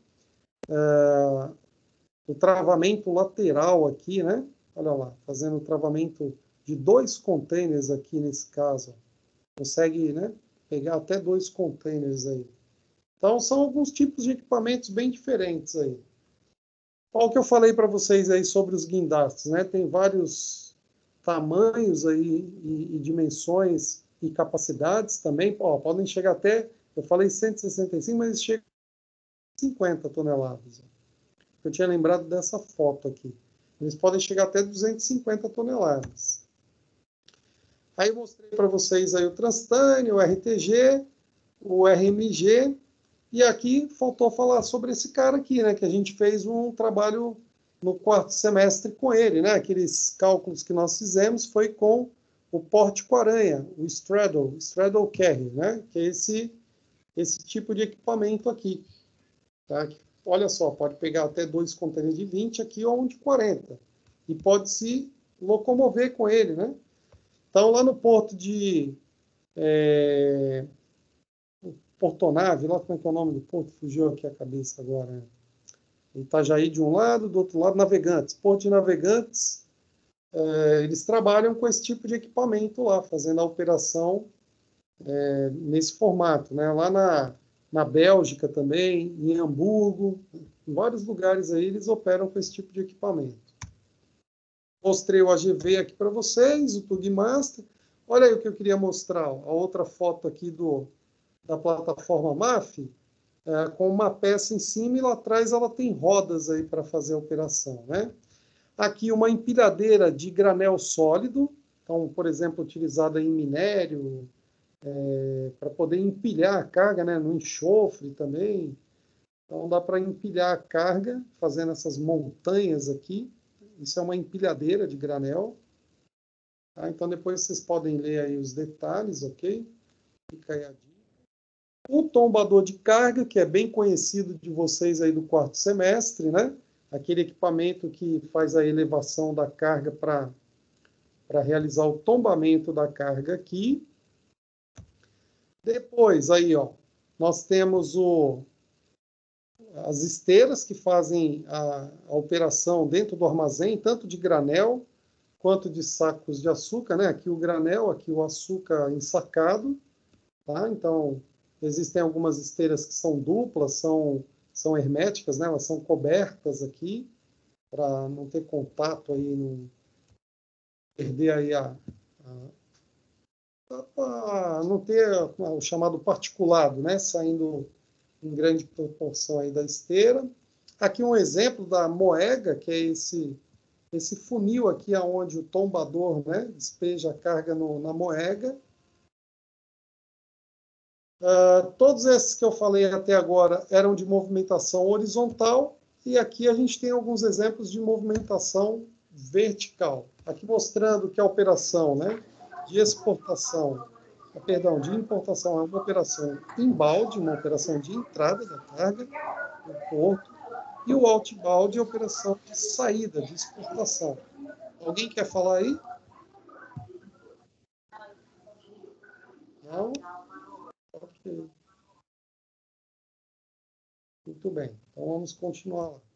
é, o travamento lateral aqui, né? Olha lá, fazendo o travamento de dois containers aqui nesse caso. Consegue, né, pegar até dois containers aí. Então são alguns tipos de equipamentos bem diferentes aí. Olha o que eu falei para vocês aí sobre os guindastes, né? Tem vários tamanhos aí e, e dimensões e capacidades também. Ó, podem chegar até, eu falei cento e sessenta e cinco, mas chega a cinquenta toneladas. Eu tinha lembrado dessa foto aqui. Eles podem chegar até duzentas e cinquenta toneladas. Aí eu mostrei para vocês aí o Transtane, o R T G, o R M G. E aqui faltou falar sobre esse cara aqui, né? Que a gente fez um trabalho no quarto semestre com ele, né? Aqueles cálculos que nós fizemos foi com o porte-aranha, o straddle, straddle carrier, né? Que é esse, esse tipo de equipamento aqui. Tá? Olha só, pode pegar até dois containers de vinte aqui ou um de quarenta. E pode se locomover com ele, né? Então, lá no porto de... É... Portonave, lá como é que é o nome do porto? Fugiu aqui a cabeça agora. Né? Itajaí de um lado, do outro lado, Navegantes. Porto de Navegantes, é, eles trabalham com esse tipo de equipamento lá, fazendo a operação é, nesse formato. Né? Lá na, na Bélgica também, em Hamburgo, em vários lugares aí eles operam com esse tipo de equipamento. Mostrei o A G V aqui para vocês, o Tug Master. Olha aí o que eu queria mostrar, ó, a outra foto aqui do, da plataforma M A F, é, com uma peça em cima e lá atrás ela tem rodas aí para fazer a operação, né? Aqui uma empilhadeira de granel sólido, então, por exemplo, utilizada em minério, é, para poder empilhar a carga, né, no enxofre também. Então, dá para empilhar a carga, fazendo essas montanhas aqui. Isso é uma empilhadeira de granel. Tá? Então, depois vocês podem ler aí os detalhes, ok? Fica aí a dica. O tombador de carga, que é bem conhecido de vocês aí do quarto semestre, né? Aquele equipamento que faz a elevação da carga para para realizar o tombamento da carga aqui. Depois, aí, ó, nós temos o, as esteiras que fazem a, a operação dentro do armazém, tanto de granel quanto de sacos de açúcar, né? Aqui o granel, aqui o açúcar ensacado, tá? Então, existem algumas esteiras que são duplas, são, são herméticas, né? Elas são cobertas aqui, para não ter contato aí, não perder aí a, a, a não ter o chamado particulado, né, saindo em grande proporção aí da esteira. Aqui um exemplo da moega, que é esse esse funil aqui aonde o tombador, né, despeja a carga no, na moega. Uh, todos esses que eu falei até agora eram de movimentação horizontal, e aqui a gente tem alguns exemplos de movimentação vertical. Aqui mostrando que a operação, né, de exportação, perdão, de importação é uma operação inbound, uma operação de entrada da carga no porto, e o outbound é a operação de saída, de exportação. Alguém quer falar aí? Não? Ok. Muito bem. Então, vamos continuar lá.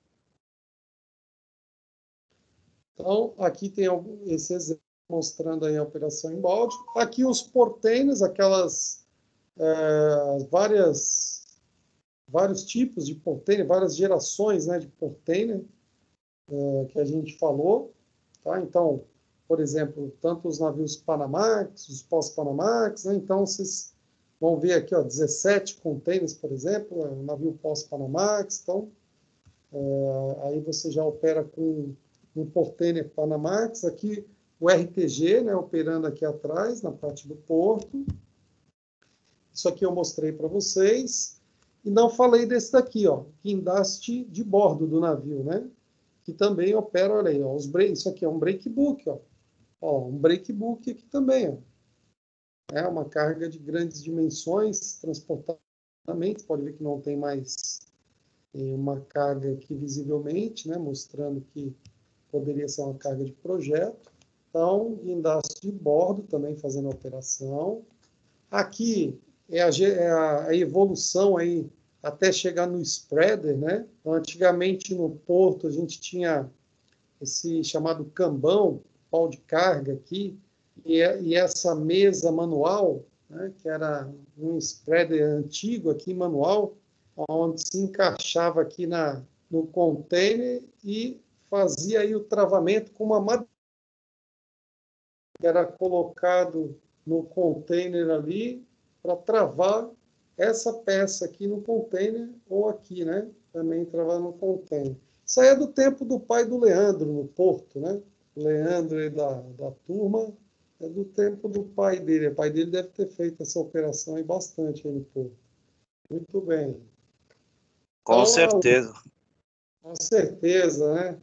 Então, aqui tem esse exemplo mostrando aí a operação em balde. Aqui os portainers, aquelas é, várias, vários tipos de portainer, várias gerações, né, de portainer é, que a gente falou. Tá? Então, por exemplo, tanto os navios Panamax, os pós-Panamax, né? Então, vocês vão ver aqui, ó, dezessete containers, por exemplo, é um navio pós-Panamax. Então, é, aí você já opera com um portainer Panamax, aqui o R T G, né, operando aqui atrás, na parte do porto. Isso aqui eu mostrei para vocês. E não falei desse daqui, ó, guindaste de bordo do navio, né, que também opera, olha aí, ó, os break, isso aqui é um breakbook, ó, ó, um breakbook aqui também, ó. É uma carga de grandes dimensões, transportada também, você pode ver que não tem mais uma carga aqui visivelmente, né, mostrando que poderia ser uma carga de projeto. Então, guindaste de bordo também fazendo a operação. Aqui é a, é a evolução aí até chegar no spreader, né? Então, antigamente no porto a gente tinha esse chamado cambão, pau de carga aqui, e, e essa mesa manual, né, que era um spreader antigo aqui, manual, onde se encaixava aqui na, no container e fazia aí o travamento com uma madeira que era colocado no container ali para travar essa peça aqui no container ou aqui, né? Também travar no container. Isso aí é do tempo do pai do Leandro no porto, né? O Leandro e da, da turma é do tempo do pai dele. O pai dele deve ter feito essa operação aí bastante aí no porto. Muito bem. Com então, certeza. Com certeza, né?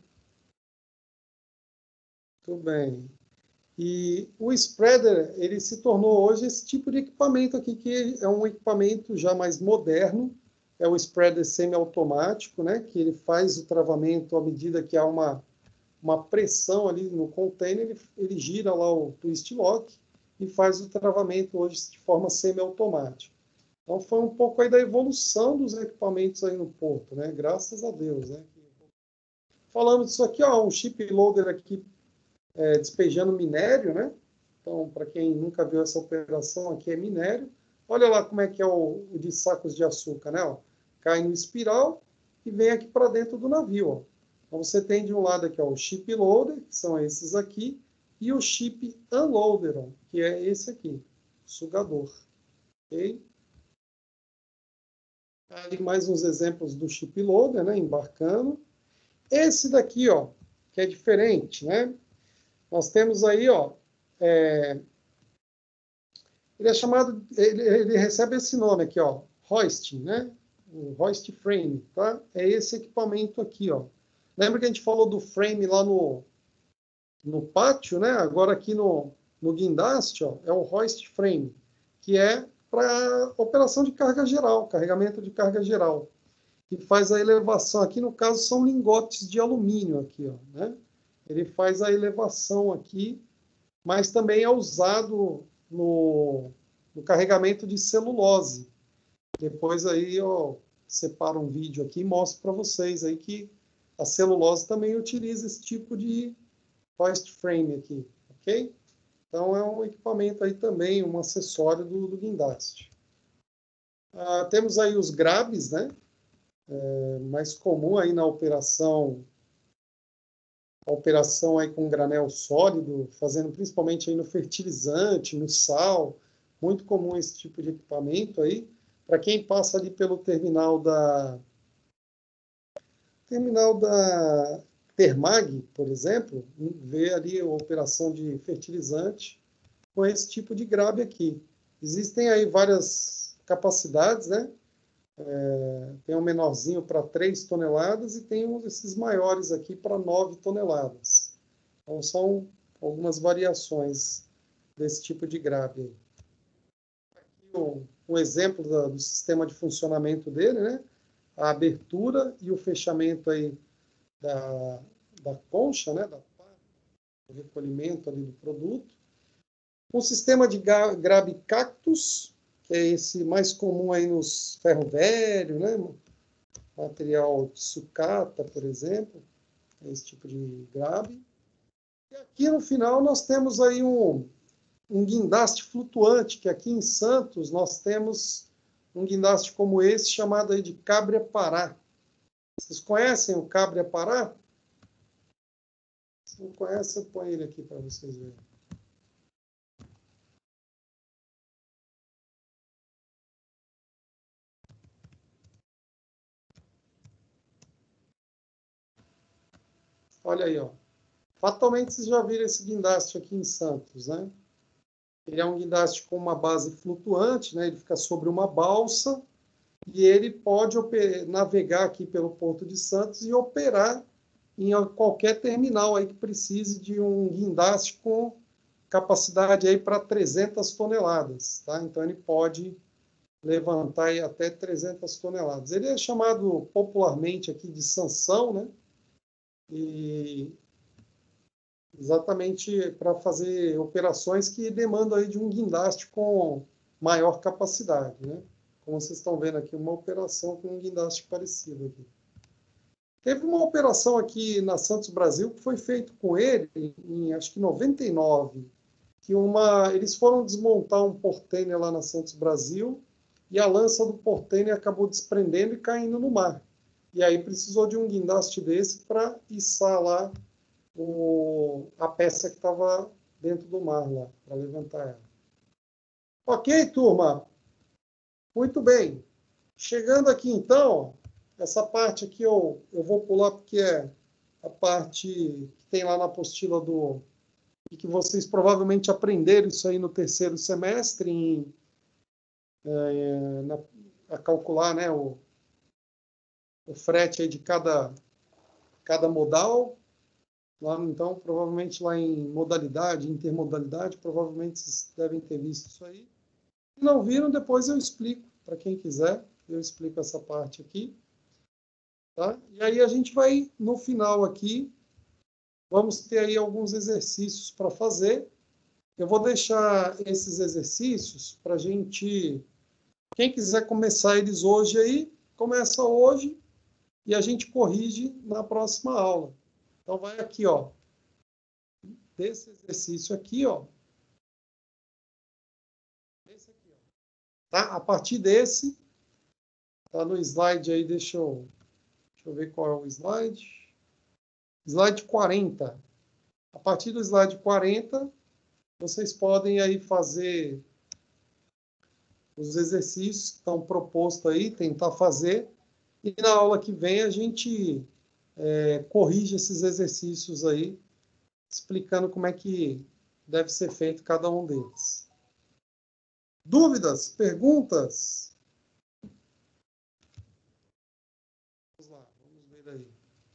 Muito bem. E o spreader, ele se tornou hoje esse tipo de equipamento aqui, que é um equipamento já mais moderno, é o spreader semiautomático, né, que ele faz o travamento à medida que há uma, uma pressão ali no container, ele, ele gira lá o twist lock e faz o travamento hoje de forma semiautomática. Então foi um pouco aí da evolução dos equipamentos aí no porto, né, graças a Deus, né. Falando disso aqui, ó, um ship loader aqui, É, despejando minério, né? Então, para quem nunca viu essa operação, aqui é minério. Olha lá como é que é o, o de sacos de açúcar, né? Ó. Cai no espiral e vem aqui para dentro do navio. Ó. Então você tem de um lado aqui ó, o ship loader, que são esses aqui, e o ship unloader, ó, que é esse aqui, sugador. Ok? Aí mais uns exemplos do ship loader, né? Embarcando. Esse daqui, ó, que é diferente, né? Nós temos aí, ó, é, ele é chamado, ele, ele recebe esse nome aqui, ó, hoisting, né? O hoist frame, tá? É esse equipamento aqui, ó. Lembra que a gente falou do frame lá no, no pátio, né? Agora aqui no, no guindaste, ó, é o hoist frame, que é para operação de carga geral, carregamento de carga geral, que faz a elevação. Aqui, no caso, são lingotes de alumínio aqui, ó, né? Ele faz a elevação aqui, mas também é usado no, no carregamento de celulose. Depois aí eu separo um vídeo aqui e mostro para vocês aí que a celulose também utiliza esse tipo de hoist frame aqui, ok? Então é um equipamento aí também, um acessório do, do guindaste. Ah, temos aí os grabs, né? É, mais comum aí na operação, a operação aí com granel sólido, fazendo principalmente aí no fertilizante, no sal, muito comum esse tipo de equipamento aí. Para quem passa ali pelo terminal da terminal da Termag, por exemplo, vê ali a operação de fertilizante com esse tipo de grab aqui. Existem aí várias capacidades, né? É, tem um menorzinho para três toneladas e tem um desses maiores aqui para nove toneladas. Então, são algumas variações desse tipo de grab aí. Aqui um, um exemplo da, do sistema de funcionamento dele, né? A abertura e o fechamento aí da, da concha, né? Da o recolhimento ali do produto. Um sistema de grab cactus, que é esse mais comum aí nos ferro velho, né? Material de sucata, por exemplo, é esse tipo de grab. E aqui no final nós temos aí um, um guindaste flutuante, que aqui em Santos nós temos um guindaste como esse, chamado aí de Cabria-Pará. Vocês conhecem o Cabria-Pará? Se não conhece, eu ponho ele aqui para vocês verem. Olha aí, ó. Fatalmente vocês já viram esse guindaste aqui em Santos, né? Ele é um guindaste com uma base flutuante, né? Ele fica sobre uma balsa e ele pode navegar aqui pelo Porto de Santos e operar em qualquer terminal aí que precise de um guindaste com capacidade aí para trezentas toneladas, tá? Então ele pode levantar aí até trezentas toneladas. Ele é chamado popularmente aqui de sanção, né? E exatamente para fazer operações que demandam aí de um guindaste com maior capacidade, né? Como vocês estão vendo aqui, uma operação com um guindaste parecido aqui. Teve uma operação aqui na Santos Brasil que foi feito com ele em, acho que noventa e nove, que uma, eles foram desmontar um portainer lá na Santos Brasil e a lança do portainer acabou desprendendo e caindo no mar. E aí precisou de um guindaste desse para içar lá o, a peça que estava dentro do mar lá, para levantar ela. Ok, turma? Muito bem. Chegando aqui então, essa parte aqui eu, eu vou pular porque é a parte que tem lá na apostila do... e que vocês provavelmente aprenderam isso aí no terceiro semestre, em, é, na, a calcular, né, o, o frete aí de cada, cada modal. Lá, então, provavelmente lá em modalidade, intermodalidade, provavelmente vocês devem ter visto isso aí. Se não viram, depois eu explico, para quem quiser, eu explico essa parte aqui. Tá? E aí a gente vai, no final aqui, vamos ter aí alguns exercícios para fazer. Eu vou deixar esses exercícios para a gente... Quem quiser começar eles hoje aí, começa hoje e a gente corrige na próxima aula. Então, vai aqui, ó. Desse exercício aqui, ó. Esse aqui, ó. Tá? A partir desse, tá no slide aí, deixa eu, deixa eu ver qual é o slide. Slide quarenta. A partir do slide quarenta, vocês podem aí fazer os exercícios que estão propostos aí, tentar fazer. E na aula que vem a gente é, corrige esses exercícios aí, explicando como é que deve ser feito cada um deles. Dúvidas? Perguntas? Vamos lá, vamos ver aí.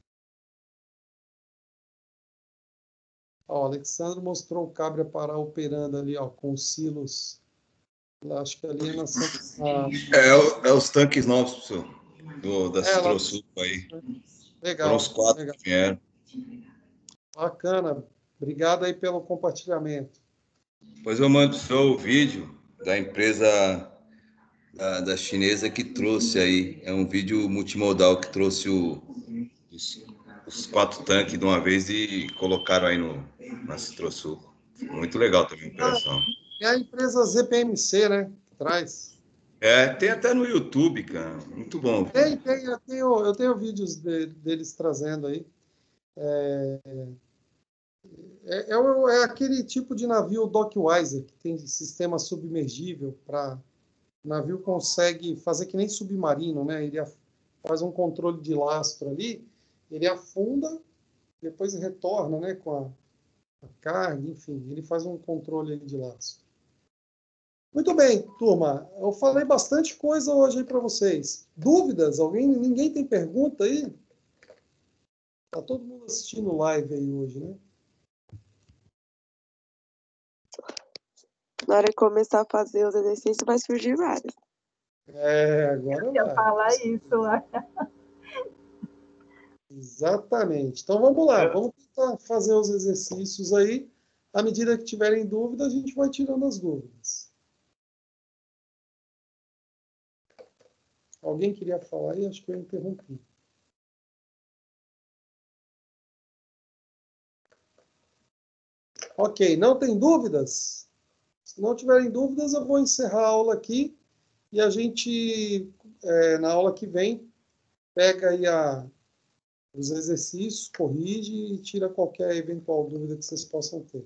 Ó, o Alexandre mostrou o cabo a parar operando ali, ó, com os silos. Acho que a alienação... Ah, É, o- é os tanques novos, professor, do, da é, lá- Citrosul aí. legal, Foram os quatro legal. que vieram. Bacana. Obrigado aí pelo compartilhamento. Depois eu mando pro senhor o vídeo da empresa da, da chinesa que trouxe aí. É um vídeo multimodal que trouxe o, os, os quatro tanques de uma vez e colocaram aí no, na Citrosul. Muito legal também a operação. É a empresa Z P M C, né? Que traz. É, tem até no YouTube, cara. Muito bom. Tem, tem, eu tenho, eu tenho vídeos de- deles trazendo aí. É, é, é o- é aquele tipo de navio Dockweiser, que tem sistema submergível para o navio consegue fazer que nem submarino, né? Ele af- faz um controle de lastro ali, ele afunda, depois retorna, né? Com a, a carga, enfim, ele faz um controle ali de lastro. Muito bem, turma. Eu falei bastante coisa hoje aí para vocês. Dúvidas? Alguém? Ninguém tem pergunta aí? Tá todo mundo assistindo live aí hoje, né? Na hora que começar a fazer os exercícios, vai surgir vários. É, agora Eu ia vai. falar isso lá. Exatamente. Então vamos lá, vamos tentar fazer os exercícios aí. À medida que tiverem dúvidas, a gente vai tirando as dúvidas. Alguém queria falar aí? Acho que eu interrompi. Ok, não tem dúvidas? Se não tiverem dúvidas, eu vou encerrar a aula aqui e a gente, é, na aula que vem, pega aí a, os exercícios, corrige e tira qualquer eventual dúvida que vocês possam ter.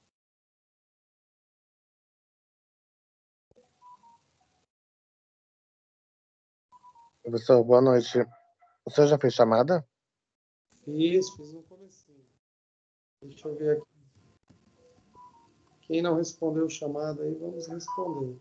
Professor, boa noite. O senhor já fez chamada? Fiz, fiz no comecinho. Deixa eu ver aqui. Quem não respondeu chamada aí, vamos responder.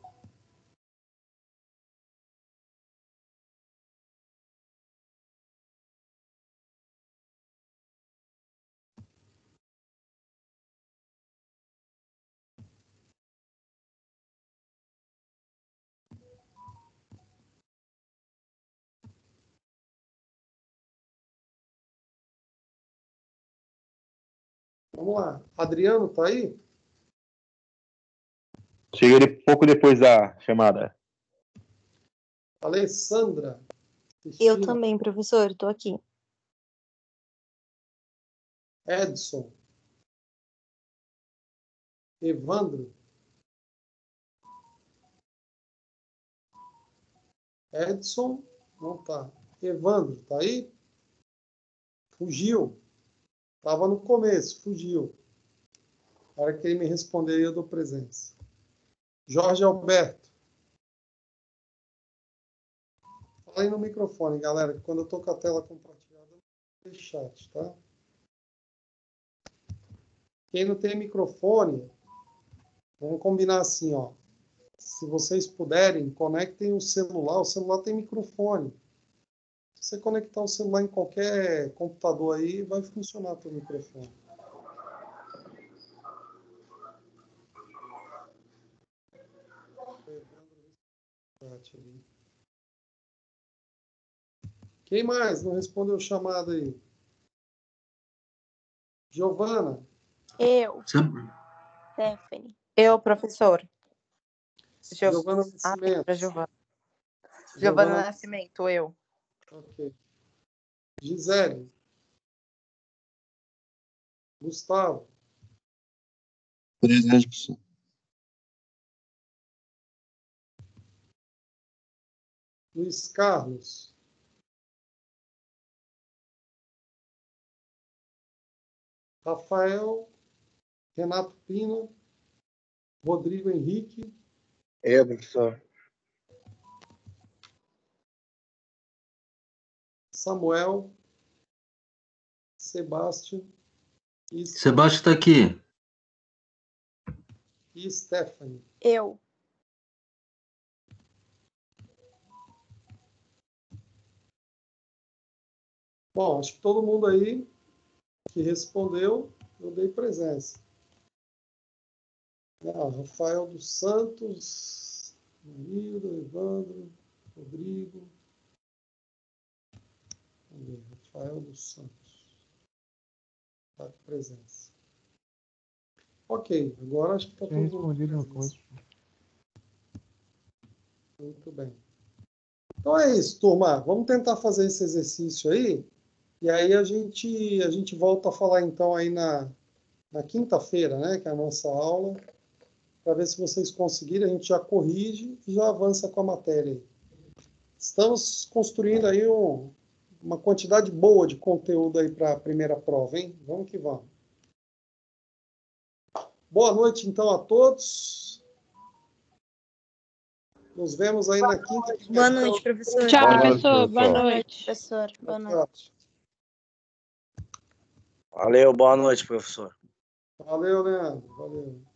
Vamos lá. Adriano, tá aí? Cheguei pouco depois da chamada. Alessandra. Eu Cristina, também, professor, estou aqui. Edson. Evandro. Edson, não tá. Evandro, tá aí? Fugiu. Tava no começo, fugiu. Na hora que ele me responder, eu dou presença. Jorge Alberto. Fala aí no microfone, galera, que quando eu tô com a tela compartilhada, não tem chat, tá? Quem não tem microfone, vamos combinar assim, ó. Se vocês puderem, conectem o celular. O celular tem microfone. Se você conectar o celular em qualquer computador aí, vai funcionar o microfone. Quem mais não respondeu chamada aí? Giovana. Eu. Stephanie. Eu, professor. Jo... Giovana Ah, Nascimento. para Giovana. Giovana Giovana Nascimento, eu. Ok. Gisele. Gustavo. Presente, professor. Luiz Carlos. Rafael, Renato Pina, Rodrigo Henrique. Eu, professor. Samuel, Sebastião e, Sebastião está aqui. e Stephanie. Eu. Bom, acho que todo mundo aí que respondeu, eu dei presença. Ah, Rafael dos Santos, Marilda, Evandro, Rodrigo. Vamos ver, Rafael dos Santos. Está com presença. Ok, agora acho que está todo mundo. Respondido uma coisa. Muito bem. Então é isso, turma. Vamos tentar fazer esse exercício aí. E aí a gente, a gente volta a falar então aí na, na quinta-feira, né? Que é a nossa aula. Para ver se vocês conseguirem, a gente já corrige e já avança com a matéria aí. Estamos construindo aí um, uma quantidade boa de conteúdo aí para a primeira prova, hein? Vamos que vamos. Boa noite, então, a todos. Nos vemos aí na quinta. Boa noite, professor. Tchau, Boa noite, professor. Boa professor. noite. Professor, boa Boa noite. noite. Valeu, boa noite, professor. Valeu, Leandro. Valeu.